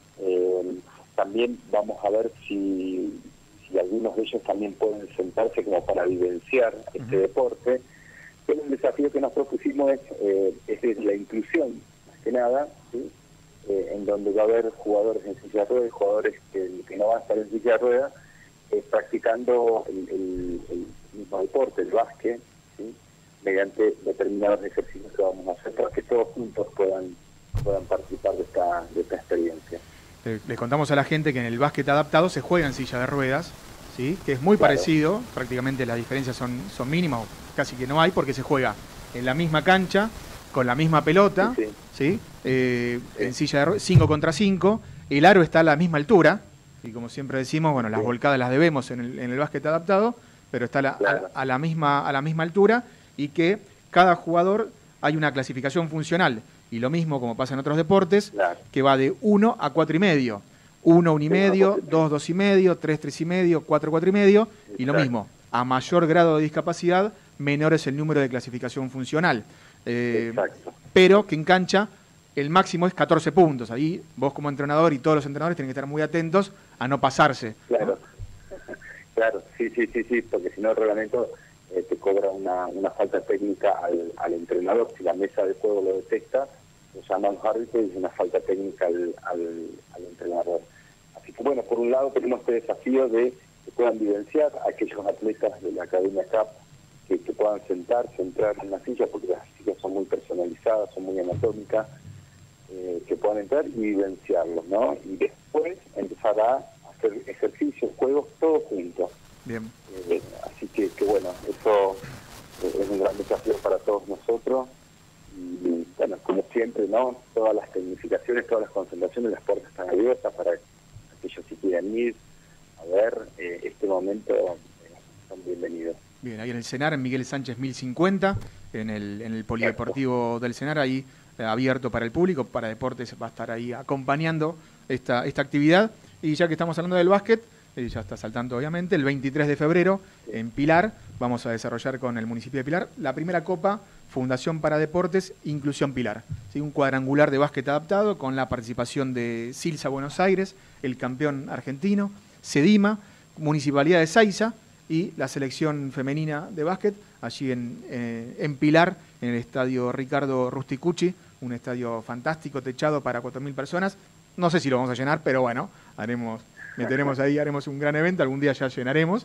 También vamos a ver si algunos de ellos también pueden sentarse como para vivenciar este deporte. Pero el desafío que nos propusimos es la inclusión, más que nada, ¿sí? En donde va a haber jugadores en silla de ruedas y jugadores que no van a estar en silla de ruedas practicando el mismo deporte, el básquet, ¿sí? Mediante determinados ejercicios que vamos a hacer para que todos juntos puedan participar de esta experiencia. Les contamos a la gente que en el básquet adaptado se juega en silla de ruedas, ¿sí? Que es muy parecido, prácticamente las diferencias son mínimas, casi que no hay, porque se juega en la misma cancha, con la misma pelota, ¿sí? En silla de ruedas, 5 contra 5, el aro está a la misma altura, y como siempre decimos, bueno, las volcadas las debemos en el básquet adaptado, pero está a la misma altura, y que cada jugador hay una clasificación funcional, y lo mismo como pasa en otros deportes, que va de 1 a 4,5. 1, 1,5, 2, 2,5, 3, 3,5, 4, 4,5, y lo mismo, a mayor grado de discapacidad, menor es el número de clasificación funcional. Exacto. pero que en cancha el máximo es 14 puntos. Ahí vos como entrenador y todos los entrenadores tienen que estar muy atentos a no pasarse. Claro, claro, sí, porque si no el reglamento te cobra una falta técnica al entrenador. Si la mesa de juego lo detecta, lo llaman árbitros y es una falta técnica al entrenador. Así que bueno, por un lado tenemos este desafío de que puedan vivenciar a aquellos atletas de la Academia CAP que puedan sentarse, entrar en la silla, porque las sillas son muy personalizadas, son muy anatómicas, que puedan entrar y vivenciarlos, ¿no? Y después empezar a hacer ejercicios, juegos, todos juntos. Bien. Así que bueno, eso es un gran desafío para todos nosotros. Y bueno, como siempre, ¿no? Todas las tecnificaciones, todas las concentraciones, las puertas están abiertas para aquellos que quieran ir a ver este momento, son bienvenidos. Bien, ahí en el Senar, en Miguel Sánchez 1050, en el Polideportivo del Senar, ahí abierto para el público, para deportes va a estar ahí acompañando esta actividad. Y ya que estamos hablando del básquet, ya está saltando obviamente, el 23 de febrero en Pilar vamos a desarrollar con el municipio de Pilar la primera Copa Fundación para Deportes Inclusión Pilar. ¿Sí? Un cuadrangular de básquet adaptado con la participación de Silsa Buenos Aires, el campeón argentino, Sedima, Municipalidad de Saiza y la selección femenina de básquet allí en Pilar, en el estadio Ricardo Rusticucci, un estadio fantástico, techado para 4.000 personas. No sé si lo vamos a llenar, pero bueno, meteremos ahí, haremos un gran evento, algún día ya llenaremos.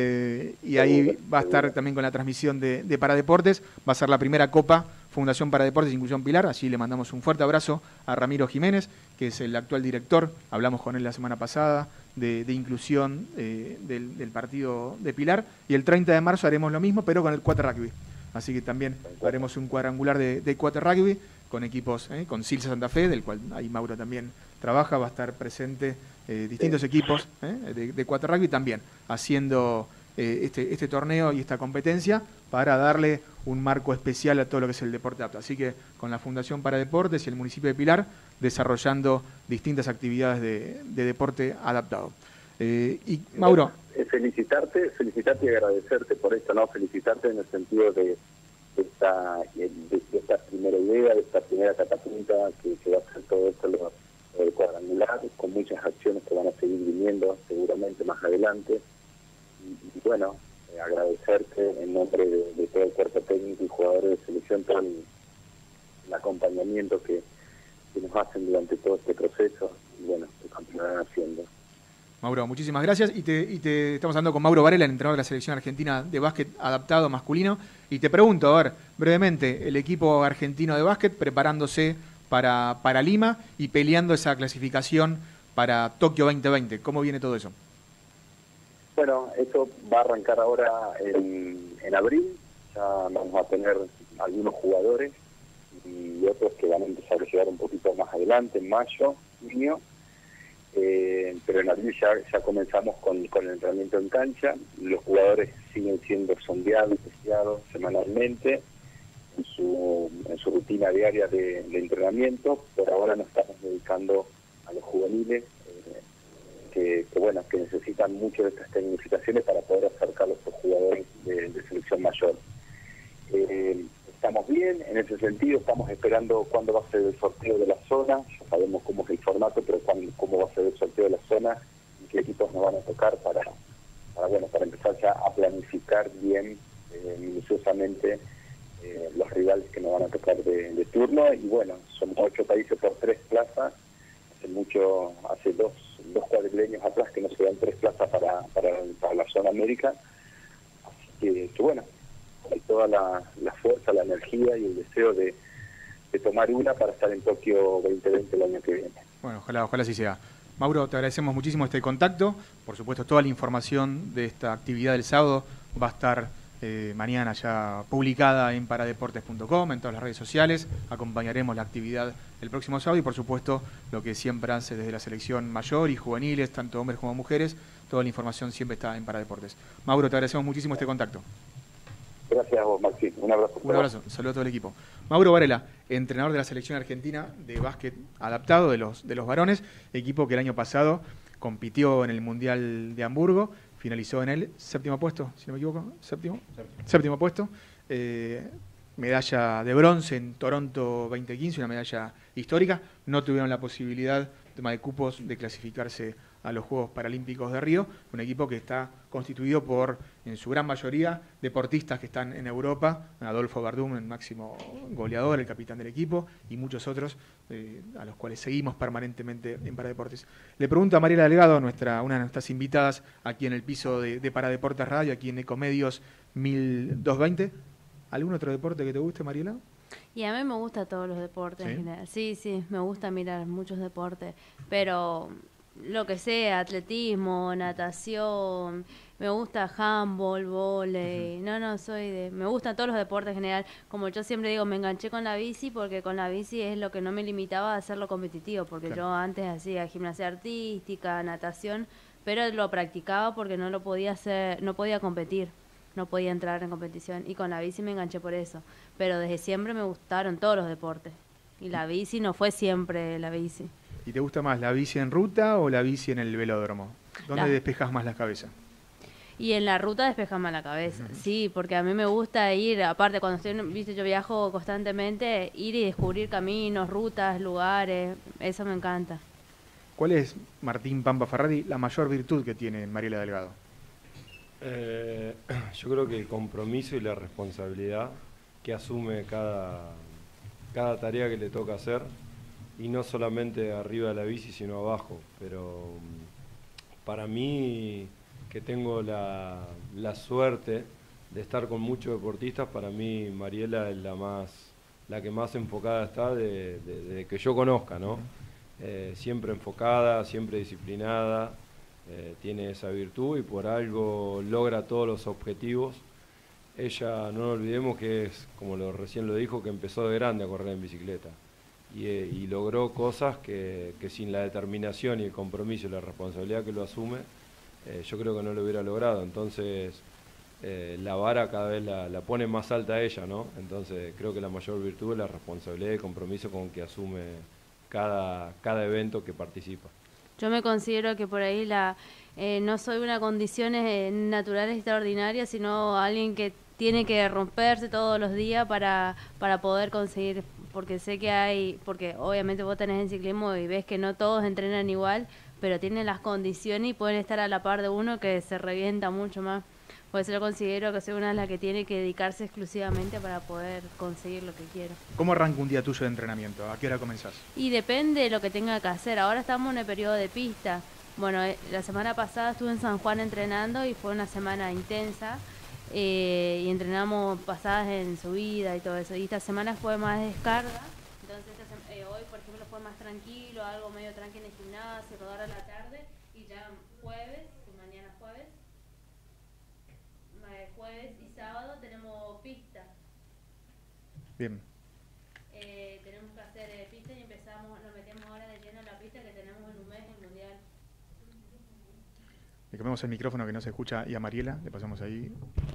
Y ahí va a estar también con la transmisión de Paradeportes, va a ser la primera Copa Fundación Paradeportes Inclusión Pilar. Allí le mandamos un fuerte abrazo a Ramiro Jiménez, que es el actual director, hablamos con él la semana pasada, de inclusión del partido de Pilar, y el 30 de marzo haremos lo mismo, pero con el Cuate Rugby. Así que también haremos un cuadrangular de Cuate Rugby con equipos, con Silsa Santa Fe, del cual ahí Mauro también trabaja, va a estar presente distintos equipos de Cuate Rugby también, haciendo este torneo y esta competencia para darle un marco especial a todo lo que es el deporte apto. Así que con la Fundación para Deportes y el municipio de Pilar, desarrollando distintas actividades de deporte adaptado. Y Mauro. Felicitarte y agradecerte por esto, ¿no? Felicitarte en el sentido de esta primera idea, de esta primera catapulta que va a ser todo esto cuadrangular, con muchas acciones que van a seguir viniendo seguramente más adelante. Y bueno, agradecerte en nombre de todo el cuerpo técnico y jugadores de selección todo el acompañamiento que nos hacen durante todo este proceso y bueno, que continuarán haciendo. Mauro, muchísimas gracias. Y te estamos hablando con Mauro Varela, el entrenador de la selección argentina de básquet adaptado masculino. Y te pregunto, a ver, brevemente, el equipo argentino de básquet preparándose para Lima y peleando esa clasificación para Tokio 2020. ¿Cómo viene todo eso? Bueno, eso va a arrancar ahora en abril. Ya vamos a tener algunos jugadores y otros que van a empezar a llegar un poquito más adelante, en mayo, junio. Pero en abril ya comenzamos con el entrenamiento en cancha. Los jugadores siguen siendo sondeados y testeados semanalmente en su rutina diaria de entrenamiento. Por ahora nos estamos dedicando a los juveniles que necesitan mucho de estas tecnificaciones para poder acercar a los jugadores de selección mayor. Estamos bien en ese sentido, estamos esperando cuándo va a ser el sorteo de la zona, ya sabemos cómo es el formato, pero cómo va a ser el sorteo de la zona y qué equipos nos van a tocar para empezar ya a planificar bien, minuciosamente, los rivales que nos van a tocar de turno. Y bueno, somos 8 países por 3 plazas, hace dos cuadrileños atrás que nos quedan 3 plazas para la zona América, así que bueno, hay toda la fuerza, la energía y el deseo de tomar una para estar en Tokio 2020 el año que viene. Bueno, ojalá así sea. Mauro, te agradecemos muchísimo este contacto. Por supuesto, toda la información de esta actividad del sábado va a estar mañana ya publicada en paradeportes.com, en todas las redes sociales. Acompañaremos la actividad el próximo sábado y, por supuesto, lo que siempre hace desde la selección mayor y juveniles, tanto hombres como mujeres. Toda la información siempre está en Paradeportes. Mauro, te agradecemos muchísimo este contacto. Gracias a vos, Maxi. Un abrazo. Un abrazo. Saludos a todo el equipo. Mauro Varela, entrenador de la selección argentina de básquet adaptado de los varones, equipo que el año pasado compitió en el Mundial de Hamburgo, finalizó en el 7º puesto, si no me equivoco, séptimo puesto. medalla de bronce en Toronto 2015, una medalla histórica. No tuvieron la posibilidad, tema de cupos, de clasificarse a los Juegos Paralímpicos de Río. Un equipo que está constituido por, en su gran mayoría, deportistas que están en Europa. Adolfo Verdún, el máximo goleador, el capitán del equipo, y muchos otros a los cuales seguimos permanentemente en Paradeportes. Le pregunto a Mariela Delgado, una de nuestras invitadas aquí en el piso de Paradeportes Radio, aquí en Ecomedios 1220. ¿Algún otro deporte que te guste, Mariela? Y a mí me gustan todos los deportes ¿Sí? en general. Sí, me gusta mirar muchos deportes, pero lo que sea, atletismo, natación, me gusta handball, vóley, me gustan todos los deportes en general. Como yo siempre digo, me enganché con la bici porque con la bici es lo que no me limitaba a hacerlo competitivo, porque Claro. yo antes hacía gimnasia artística, natación, pero lo practicaba porque no lo podía hacer, no podía competir. No podía entrar en competición y con la bici me enganché por eso. Pero desde siempre me gustaron todos los deportes. Y la bici no fue siempre la bici. ¿Y te gusta más la bici en ruta o la bici en el velódromo? ¿Dónde La- despejas más la cabeza? Y en la ruta despeja más la cabeza, sí, porque a mí me gusta ir, aparte cuando yo viajo constantemente, ir y descubrir caminos, rutas, lugares, eso me encanta. ¿Cuál es, Martín Pampa Ferrari, la mayor virtud que tiene Mariela Delgado? Yo creo que el compromiso y la responsabilidad que asume cada tarea que le toca hacer, y no solamente arriba de la bici, sino abajo. Pero para mí, que tengo la suerte de estar con muchos deportistas, para mí Mariela es la que más enfocada está de que yo conozca, ¿no? Siempre enfocada, siempre disciplinada. Tiene esa virtud y por algo logra todos los objetivos. Ella, no nos olvidemos que es, como recién lo dijo, que empezó de grande a correr en bicicleta y logró cosas que sin la determinación y el compromiso y la responsabilidad que lo asume, yo creo que no lo hubiera logrado. Entonces la vara cada vez la pone más alta a ella, ¿no? Entonces creo que la mayor virtud es la responsabilidad y el compromiso con que asume cada evento que participa. Yo me considero que por ahí no soy una condición natural extraordinaria, sino alguien que tiene que romperse todos los días para poder conseguir, porque sé que porque obviamente vos tenés en ciclismo y ves que no todos entrenan igual, pero tienen las condiciones y pueden estar a la par de uno que se revienta mucho más. Por eso yo considero que soy una de las que tiene que dedicarse exclusivamente para poder conseguir lo que quiero. ¿Cómo arranca un día tuyo de entrenamiento? ¿A qué hora comenzás? Y depende de lo que tenga que hacer. Ahora estamos en el periodo de pista. Bueno, la semana pasada estuve en San Juan entrenando y fue una semana intensa. Y entrenamos pasadas en subida y todo eso. Y esta semana fue más descarga. Entonces hoy, por ejemplo, fue más tranquilo, algo medio tranquilo en el gimnasio, rodar a la tarde. Y ya jueves y sábado tenemos pista. Bien. Tenemos que hacer pista y nos metemos ahora de lleno en la pista que tenemos en un mes el mundial. Le cambiamos el micrófono que no se escucha y a Mariela le pasamos ahí.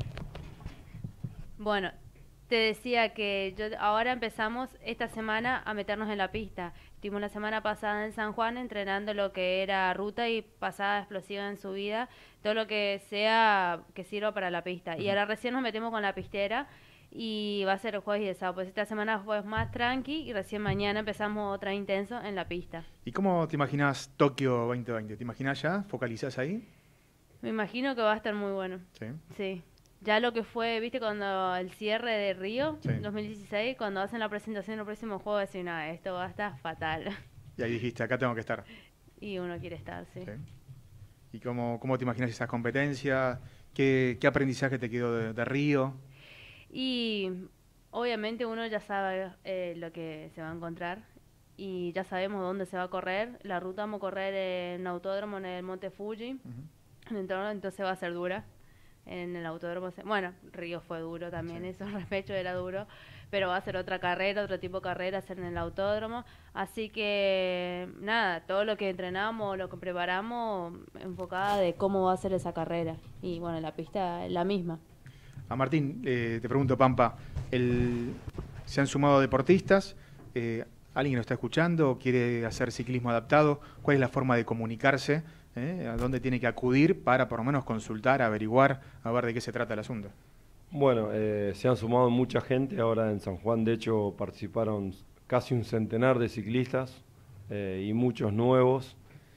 Bueno, te decía que ahora empezamos esta semana a meternos en la pista. Estuvimos la semana pasada en San Juan entrenando lo que era ruta y pasada explosiva en subida, todo lo que sea que sirva para la pista. Y ahora recién nos metemos con la pistera y va a ser el jueves y el sábado. Pues esta semana fue más tranqui y recién mañana empezamos otra intenso en la pista. ¿Y cómo te imaginas Tokio 2020? ¿Te imaginas ya? ¿Focalizás ahí? Me imagino que va a estar muy bueno. Sí. Sí. Ya lo que fue, viste, cuando el cierre de Río, Sí. 2016, cuando hacen la presentación del próximo juego, decís, no, esto va a estar fatal. Y ahí dijiste, acá tengo que estar. Y uno quiere estar, sí. Sí. ¿Y cómo te imaginas esas competencias? ¿Qué aprendizaje te quedó de Río? Y obviamente uno ya sabe lo que se va a encontrar y ya sabemos dónde se va a correr. La ruta vamos a correr en autódromo en el Monte Fuji, entonces va a ser dura. En el autódromo, bueno, Río fue duro también, Sí. eso, Repecho era duro, pero va a ser otra carrera, otro tipo de carrera, hacer en el autódromo, así que nada, todo lo que entrenamos, lo que preparamos, enfocada de cómo va a ser esa carrera, y bueno, la pista es la misma. A Martín, te pregunto, Pampa, se han sumado deportistas, alguien lo está escuchando, quiere hacer ciclismo adaptado, ¿cuál es la forma de comunicarse? ¿A dónde tiene que acudir para por lo menos consultar, averiguar, a ver de qué se trata el asunto? Bueno, se han sumado mucha gente. Ahora en San Juan, de hecho, participaron casi un centenar de ciclistas y muchos nuevos.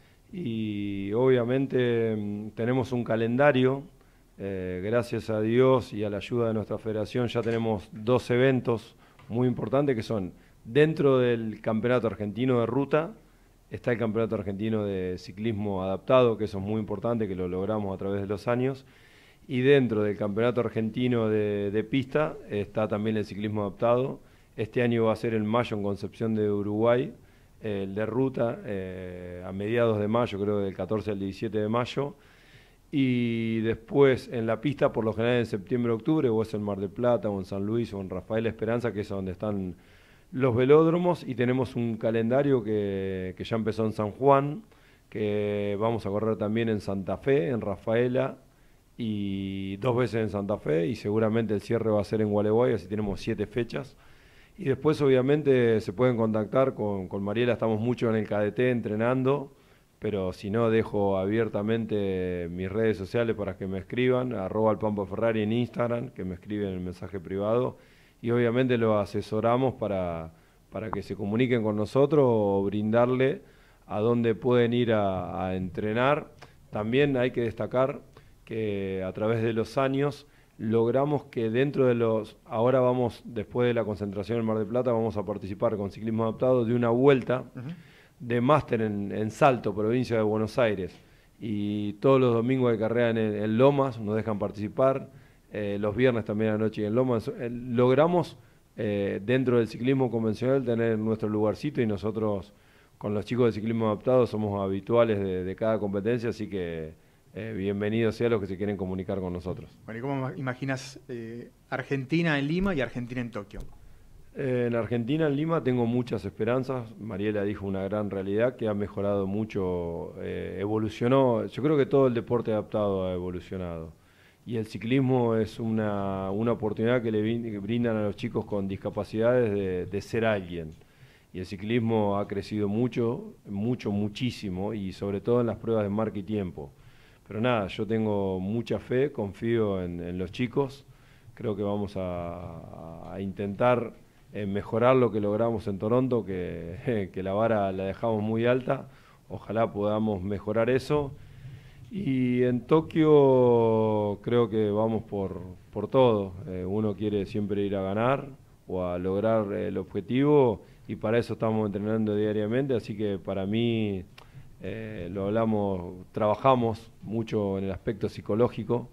Y obviamente tenemos un calendario. Gracias a Dios y a la ayuda de nuestra federación ya tenemos 2 eventos muy importantes que son dentro del Campeonato Argentino de Ruta. Está el Campeonato Argentino de Ciclismo Adaptado, que eso es muy importante, que lo logramos a través de los años. Y dentro del Campeonato Argentino de Pista está también el ciclismo adaptado. Este año va a ser en mayo en Concepción de Uruguay, el de ruta, a mediados de mayo, creo del 14 al 17 de mayo. Y después en la pista, por lo general en septiembre-octubre, o es en Mar del Plata, o en San Luis, o en Rafael Esperanza, que es donde están los velódromos. Y tenemos un calendario que ya empezó en San Juan, que vamos a correr también en Santa Fe, en Rafaela, y 2 veces en Santa Fe, y seguramente el cierre va a ser en Gualeguay, así tenemos 7 fechas. Y después obviamente se pueden contactar con Mariela, estamos mucho en el KDT entrenando, pero si no dejo abiertamente mis redes sociales para que me escriban, @alpampaferrari en Instagram, que me escriben el mensaje privado, y obviamente lo asesoramos para que se comuniquen con nosotros o brindarle a dónde pueden ir a entrenar. También hay que destacar que a través de los años logramos que dentro de ahora vamos, después de la concentración en Mar del Plata, vamos a participar con ciclismo adaptado de una vuelta de máster en Salto, provincia de Buenos Aires. Y todos los domingos de carrera en Lomas nos dejan participar, los viernes también anoche en Lomas. Logramos dentro del ciclismo convencional tener nuestro lugarcito, y nosotros con los chicos de ciclismo adaptado somos habituales de cada competencia, así que bienvenidos sean los que se quieren comunicar con nosotros. Bueno, ¿y cómo imaginas Argentina en Lima y Argentina en Tokio? En Argentina, en Lima, tengo muchas esperanzas. Mariela dijo una gran realidad que ha mejorado mucho, evolucionó. Yo creo que todo el deporte adaptado ha evolucionado. Y el ciclismo es una oportunidad que le brindan a los chicos con discapacidades de ser alguien. Y el ciclismo ha crecido muchísimo, y sobre todo en las pruebas de marca y tiempo. Pero nada, yo tengo mucha fe, confío en los chicos. Creo que vamos a intentar mejorar lo que logramos en Toronto, que la vara la dejamos muy alta. Ojalá podamos mejorar eso. Y en Tokio creo que vamos por todo. Uno quiere siempre ir a ganar o a lograr el objetivo, y para eso estamos entrenando diariamente. Así que para mí lo hablamos, trabajamos mucho en el aspecto psicológico,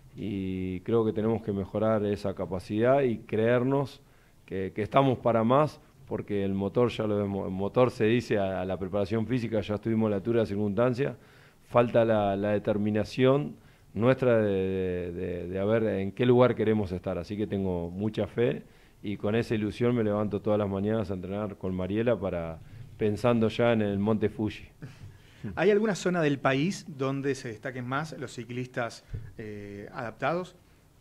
y creo que tenemos que mejorar esa capacidad y creernos que estamos para más, porque el motor ya lo vemos, el motor se dice a la preparación física, ya estuvimos a la altura de circunstancia, falta la determinación nuestra de a ver en qué lugar queremos estar. Así que tengo mucha fe, y con esa ilusión me levanto todas las mañanas a entrenar con Mariela, pensando ya en el Monte Fuji. ¿Hay alguna zona del país donde se destaquen más los ciclistas adaptados?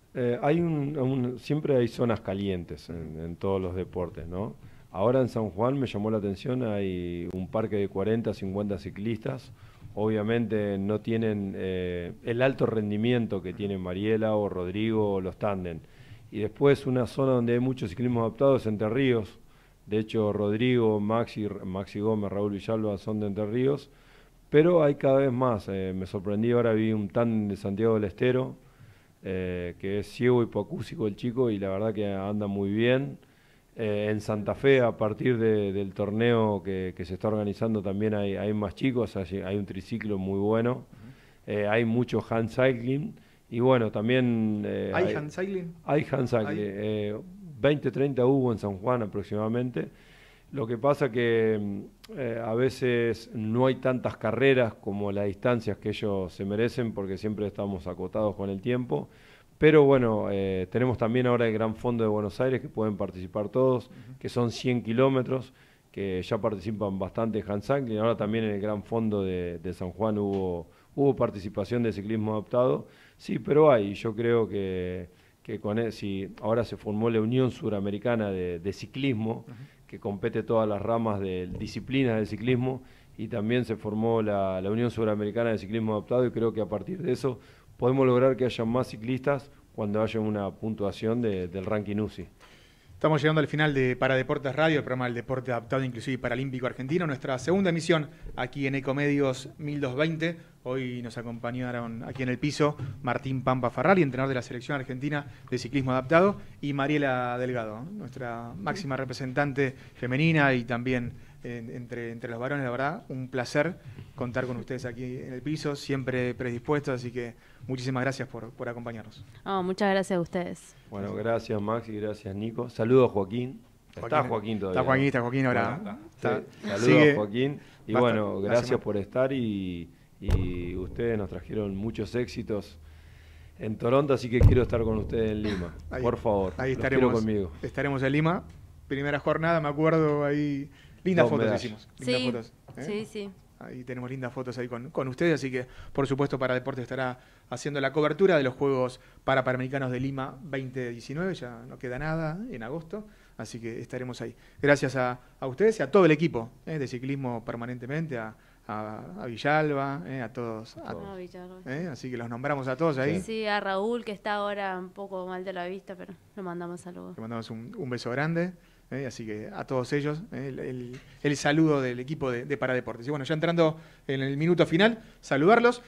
Siempre hay zonas calientes en todos los deportes, ¿no? Ahora en San Juan me llamó la atención, hay un parque de 40, 50 ciclistas. Obviamente no tienen el alto rendimiento que tienen Mariela o Rodrigo o los tándem. Y después una zona donde hay mucho ciclismo adaptado es Entre Ríos. De hecho, Rodrigo, Maxi Gómez, Raúl Villalba son de Entre Ríos. Pero hay cada vez más. Me sorprendí, ahora vi un tándem de Santiago del Estero, que es ciego hipoacúsico el chico, y la verdad que anda muy bien. En Santa Fe, a partir del torneo que se está organizando, también hay más chicos, hay un triciclo muy bueno, hay mucho hand cycling, y bueno, también... ¿Hay hand cycling? Hay hand cycling, 20, 30 hubo en San Juan aproximadamente. Lo que pasa que a veces no hay tantas carreras como las distancias que ellos se merecen, porque siempre estamos acotados con el tiempo. Pero bueno, tenemos también ahora el Gran Fondo de Buenos Aires, que pueden participar todos, que son 100 kilómetros, que ya participan bastante en hand cycling. Ahora también en el Gran Fondo de San Juan hubo participación de ciclismo adaptado. Sí, pero yo creo que si ahora se formó la Unión Suramericana de Ciclismo, que compete todas las ramas de disciplinas del ciclismo, y también se formó la Unión Suramericana de Ciclismo Adaptado, y creo que a partir de eso podemos lograr que haya más ciclistas, cuando haya una puntuación del ranking UCI. Estamos llegando al final de Paradeportes Radio, el programa del deporte adaptado inclusive y paralímpico argentino, nuestra segunda emisión aquí en Ecomedios 1220. Hoy nos acompañaron aquí en el piso Martín Pampa Farrali, entrenador de la selección argentina de ciclismo adaptado, y Mariela Delgado, nuestra máxima representante femenina y también entre los varones. La verdad, un placer contar con ustedes aquí en el piso, siempre predispuestos, así que muchísimas gracias por acompañarnos. Muchas gracias a ustedes. Bueno, gracias Max y gracias Nico. Saludos a Joaquín. Está Joaquín todavía. Está Joaquín ahora. Bueno, saludos a Joaquín. Y bueno, gracias por estar y ustedes nos trajeron muchos éxitos en Toronto, así que quiero estar con ustedes en Lima. Por favor, ahí estaremos conmigo. Estaremos en Lima. Primera jornada, me acuerdo, ahí lindas fotos hicimos. Lindas fotos, ¿eh? Sí. Ahí tenemos lindas fotos ahí con ustedes, así que por supuesto Paradeportes estará haciendo la cobertura de los Juegos Panamericanos de Lima 2019, ya no queda nada en agosto, así que estaremos ahí. Gracias a ustedes y a todo el equipo de ciclismo permanentemente, a Villalba, a todos. Así que los nombramos a todos ahí. Sí, a Raúl, que está ahora un poco mal de la vista, pero le mandamos saludos. Le mandamos un beso grande. Así que a todos ellos, el saludo del equipo de Paradeportes. Y bueno, ya entrando en el minuto final, saludarlos.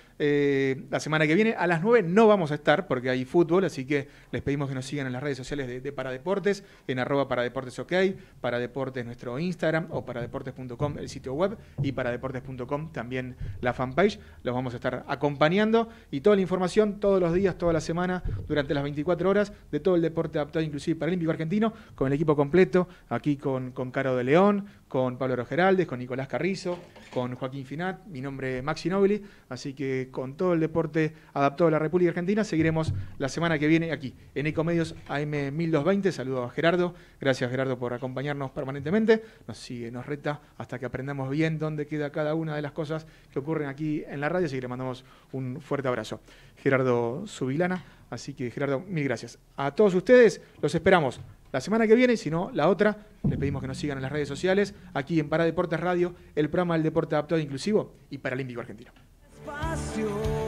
La semana que viene a las 9 no vamos a estar porque hay fútbol, así que les pedimos que nos sigan en las redes sociales de Paradeportes, en @paradeportesok, Paradeportes nuestro Instagram o paradeportes.com el sitio web y paradeportes.com también la fanpage. Los vamos a estar acompañando y toda la información todos los días, toda la semana, durante las 24 horas de todo el deporte adaptado inclusive paralímpico argentino, con el equipo completo. Aquí con Caro de León, con Pablo Rogeraldes, con Nicolás Carrizo, con Joaquín Finat, mi nombre es Maxi Nobili, así que con todo el deporte adaptado a la República Argentina seguiremos la semana que viene aquí en Ecomedios AM 1220. Saludo a Gerardo, gracias Gerardo por acompañarnos permanentemente, nos reta hasta que aprendamos bien dónde queda cada una de las cosas que ocurren aquí en la radio, así que le mandamos un fuerte abrazo. Gerardo Subilana, así que Gerardo, mil gracias. A todos ustedes los esperamos la semana que viene, si no, la otra, les pedimos que nos sigan en las redes sociales, aquí en Paradeportes Radio, el programa del deporte adaptado inclusivo y paralímpico argentino. Espacio.